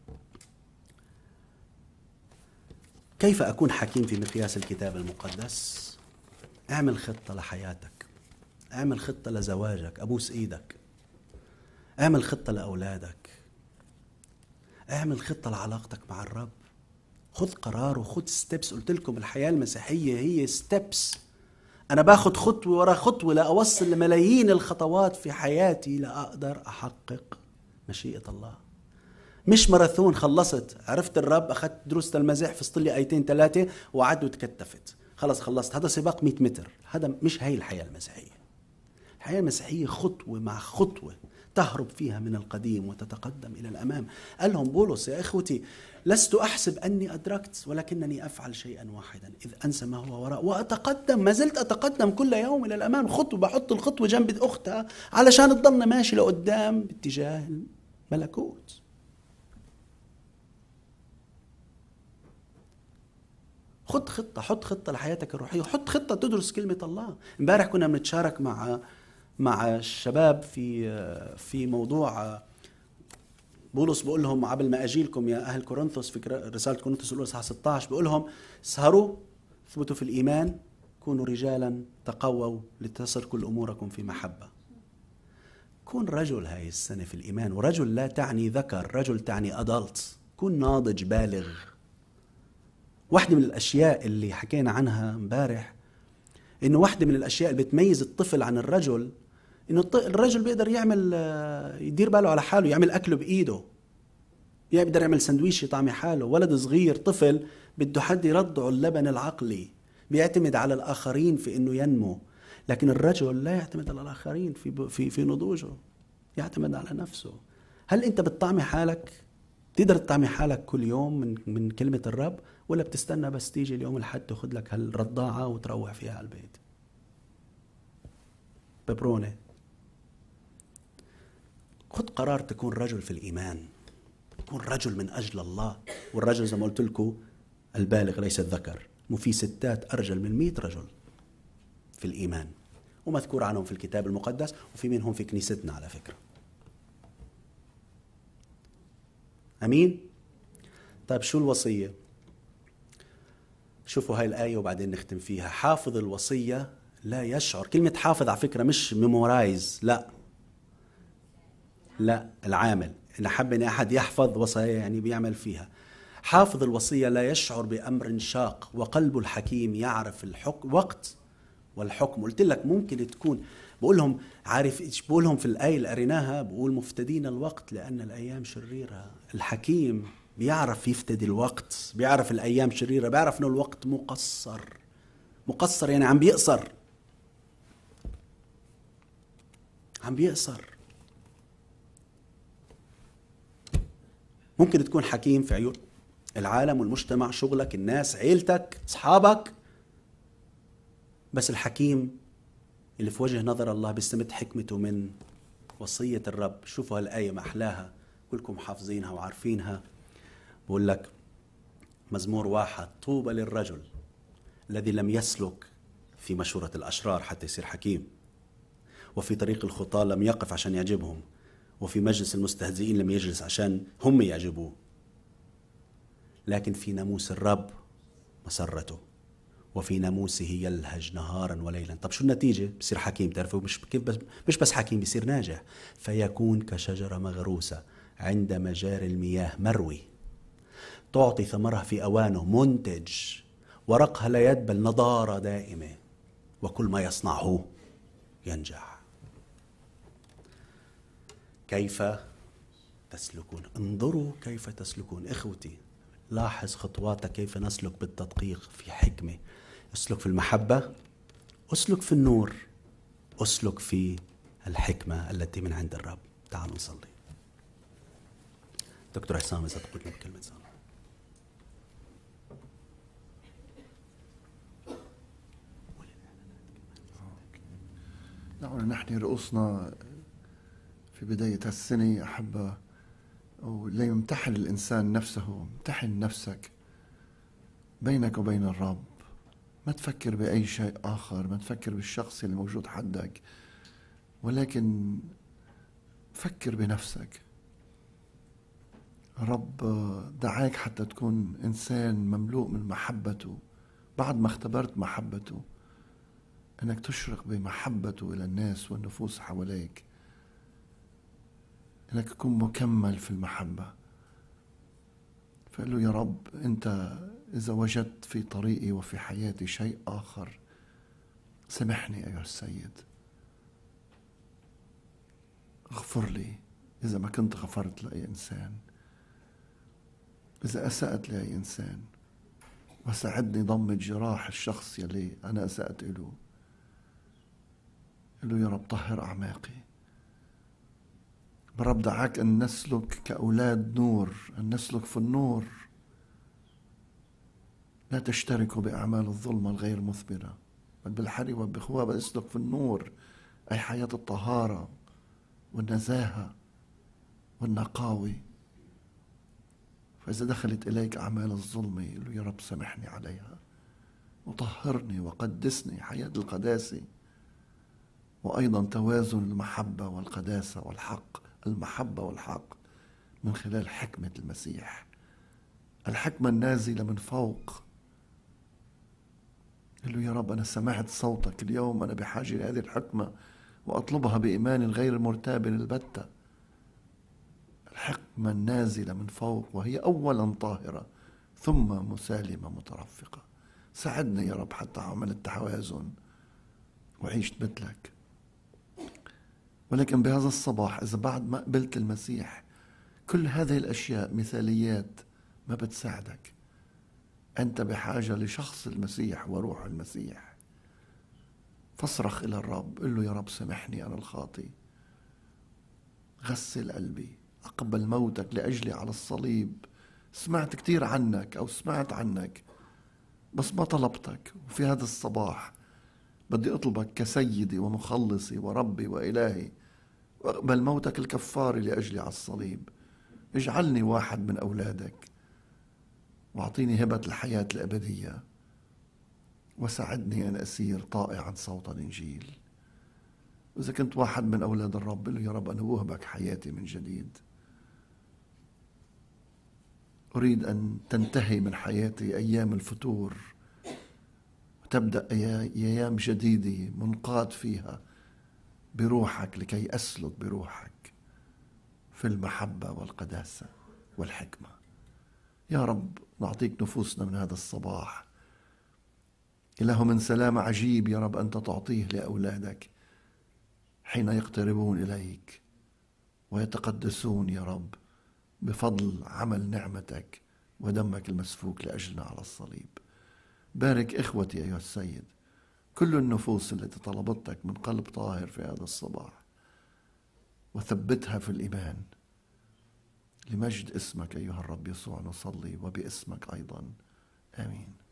كيف أكون حكيم في مقياس الكتاب المقدس. اعمل خطة لحياتك، اعمل خطة لزواجك، أبوس إيدك، اعمل خطة لأولادك، اعمل خطة لعلاقتك مع الرب. خذ قرار وخذ ستيبس. قلت لكم الحياة المسيحية هي ستيبس. أنا باخد خطوة ورا خطوة لأوصل لملايين الخطوات في حياتي لأقدر أحقق مشيئة الله. مش ماراثون خلصت، عرفت الرب، أخذت دروس المزيح، فصلت لي آيتين ثلاثة وعد وتكتفت، خلص خلصت. هذا سباق مئة متر، هذا مش هي الحياة المسيحية. الحياة المسيحية خطوة مع خطوة تهرب فيها من القديم وتتقدم إلى الأمام. قال لهم بولس يا إخوتي لست أحسب أني أدركت، ولكنني أفعل شيئا واحدا إذ أنسى ما هو وراء وأتقدم، ما زلت أتقدم كل يوم إلى الأمام. خطوة بحط الخطوة جنب أختها علشان تضلنا ماشي لقدام باتجاه الملكوت. خد خطة، حط خطة لحياتك الروحية، حط خطة تدرس كلمة الله. امبارح كنا بنتشارك مع مع الشباب في في موضوع بولس بيقول لهم قبل ما اجي لكم يا اهل كورنثوس، في رسالة كورنثوس الاولى اصحاح ستة عشر بيقول لهم اسهروا، اثبتوا في الايمان، كونوا رجالا تقووا لتصل كل اموركم في محبة. كون رجل هاي السنة في الايمان، ورجل لا تعني ذكر، رجل تعني ادلت. كون ناضج بالغ. واحدة من الاشياء اللي حكينا عنها امبارح انه واحدة من الاشياء اللي بتميز الطفل عن الرجل انه الرجل بيقدر يعمل يدير باله على حاله، يعمل اكله بايده، يقدر يعمل سندويش يطعمي حاله. ولد صغير طفل بده حد يرضعه اللبن العقلي، بيعتمد على الاخرين في انه ينمو. لكن الرجل لا يعتمد على الاخرين في في في نضوجه، يعتمد على نفسه. هل انت بتطعمي حالك؟ تقدر تطعمي حالك كل يوم من من كلمة الرب، ولا بتستنى بس تيجي اليوم الحد تاخذ لك هالرضاعة وتروح فيها على البيت؟ ببرونة. خذ قرار تكون رجل في الإيمان، تكون رجل من أجل الله. والرجل زي ما قلت لكم البالغ ليس الذكر، وفي ستات أرجل من مئة رجل في الإيمان، ومذكور عنهم في الكتاب المقدس، وفي منهم في كنيستنا على فكرة. أمين؟ طيب شو الوصية؟ شوفوا هاي الآية وبعدين نختم فيها. حافظ الوصية لا يشعر. كلمة حافظ على فكرة مش ميمورايز، لا لا، العامل. إن حب إن أحد يحفظ وصايا يعني بيعمل فيها. حافظ الوصية لا يشعر بأمر شاق، وقلب الحكيم يعرف الحكم وقت والحكم. قلت لك ممكن تكون، بقول لهم عارف ايش بقول لهم في الآية اللي قريناها، بقول مفتدين الوقت لأن الأيام شريرة. الحكيم بيعرف يفتدي الوقت، بيعرف الأيام شريرة، بيعرف إنه الوقت مقصر. مقصر يعني عم بيقصر، عم بيقصر. ممكن تكون حكيم في عيون العالم والمجتمع، شغلك، الناس، عيلتك، أصحابك، بس الحكيم اللي في وجه نظر الله بيستمد حكمته من وصية الرب. شوفوا هالآية ما أحلاها، كلكم حافظينها وعارفينها. بقول لك مزمور واحد: طوبى للرجل الذي لم يسلك في مشورة الأشرار حتى يصير حكيم، وفي طريق الخطاة لم يقف عشان يعجبهم، وفي مجلس المستهزئين لم يجلس عشان هم يعجبوه، لكن في ناموس الرب مسرته، وفي ناموسه يلهج نهارا وليلا. طب شو النتيجة؟ بصير حكيم. تعرفوا مش كيف بس مش بس حكيم، بصير ناجح. فيكون كشجرة مغروسة عند مجاري المياه مروي، تعطي ثمرها في أوانه، منتج، ورقها لا يدبل، نضارة دائمة، وكل ما يصنعه ينجح. كيف تسلكون؟ انظروا كيف تسلكون. إخوتي، لاحظ خطواتك كيف نسلك بالتدقيق في حكمة. اسلك في المحبة، اسلك في النور، اسلك في الحكمة التي من عند الرب. تعالوا نصلي. دكتور عصام إذا تقودنا بكلمة صلاة. دعونا نحن رؤوسنا في بداية هالسنة أحبة، أو ليمتحن الإنسان نفسه. امتحن نفسك بينك وبين الرب، ما تفكر بأي شيء آخر، ما تفكر بالشخص اللي موجود حدك، ولكن فكر بنفسك. الرب دعاك حتى تكون إنسان مملوء من محبته. بعد ما اختبرت محبته، أنك تشرق بمحبته إلى الناس والنفوس حواليك، أنك تكون مكمل في المحبة. فقال له: يا رب، أنت إذا وجدت في طريقي وفي حياتي شيء آخر، سامحني أيها السيد، اغفر لي إذا ما كنت غفرت لأي إنسان، إذا أسأت لأي إنسان، وساعدني ضمد جراح الشخص يلي أنا أسأت له. قال له: يا رب، طهر أعماقي. الرب دعاك أن نسلك كأولاد نور، أن نسلك في النور، لا تشتركوا بأعمال الظلمة الغير مثمرة، بل بالحري وبالخوة بل اسلك في النور، أي حياة الطهارة والنزاهة والنقاوة. فإذا دخلت إليك أعمال الظلمة، قل له: يا رب، سامحني عليها وطهرني وقدسني. حياة القداسة، وأيضا توازن المحبة والقداسة والحق، المحبة والحق من خلال حكمة المسيح، الحكمة النازلة من فوق. قل له: يا رب، أنا سمعت صوتك اليوم، أنا بحاجة لهذه الحكمة وأطلبها بإيمان غير مرتاب البتة. الحكمة النازلة من فوق، وهي أولا طاهرة ثم مسالمة مترفقة. ساعدني يا رب حتى أعمل التوازن وعيشت مثلك. ولكن بهذا الصباح، إذا بعد ما قبلت المسيح، كل هذه الأشياء مثاليات ما بتساعدك. أنت بحاجة لشخص المسيح وروح المسيح. فاصرخ إلى الرب، قل له: يا رب، سامحني أنا الخاطي، غسل قلبي، أقبل موتك لأجلي على الصليب. سمعت كتير عنك أو سمعت عنك بس ما طلبتك، وفي هذا الصباح بدي أطلبك كسيدي ومخلصي وربي وإلهي، وأقبل موتك الكفاري لأجلي على الصليب. اجعلني واحد من أولادك، واعطيني هبة الحياة الأبدية، وساعدني أن أسير طائعا صوت الإنجيل. وإذا كنت واحد من أولاد الرب، قل له: يا رب، أنا بوهبك حياتي من جديد. أريد أن تنتهي من حياتي أيام الفتور، وتبدأ أيام جديدة منقاد فيها بروحك، لكي أسلك بروحك في المحبة والقداسة والحكمة. يا رب، نعطيك نفوسنا من هذا الصباح. إله من سلام عجيب يا رب أنت تعطيه لأولادك حين يقتربون إليك ويتقدسون يا رب بفضل عمل نعمتك ودمك المسفوك لأجلنا على الصليب. بارك إخوتي أيها السيد، كل النفوس التي طلبتك من قلب طاهر في هذا الصباح، وثبتها في الإيمان لمجد اسمك أيها الرب يسوع. نصلي وباسمك أيضا، آمين.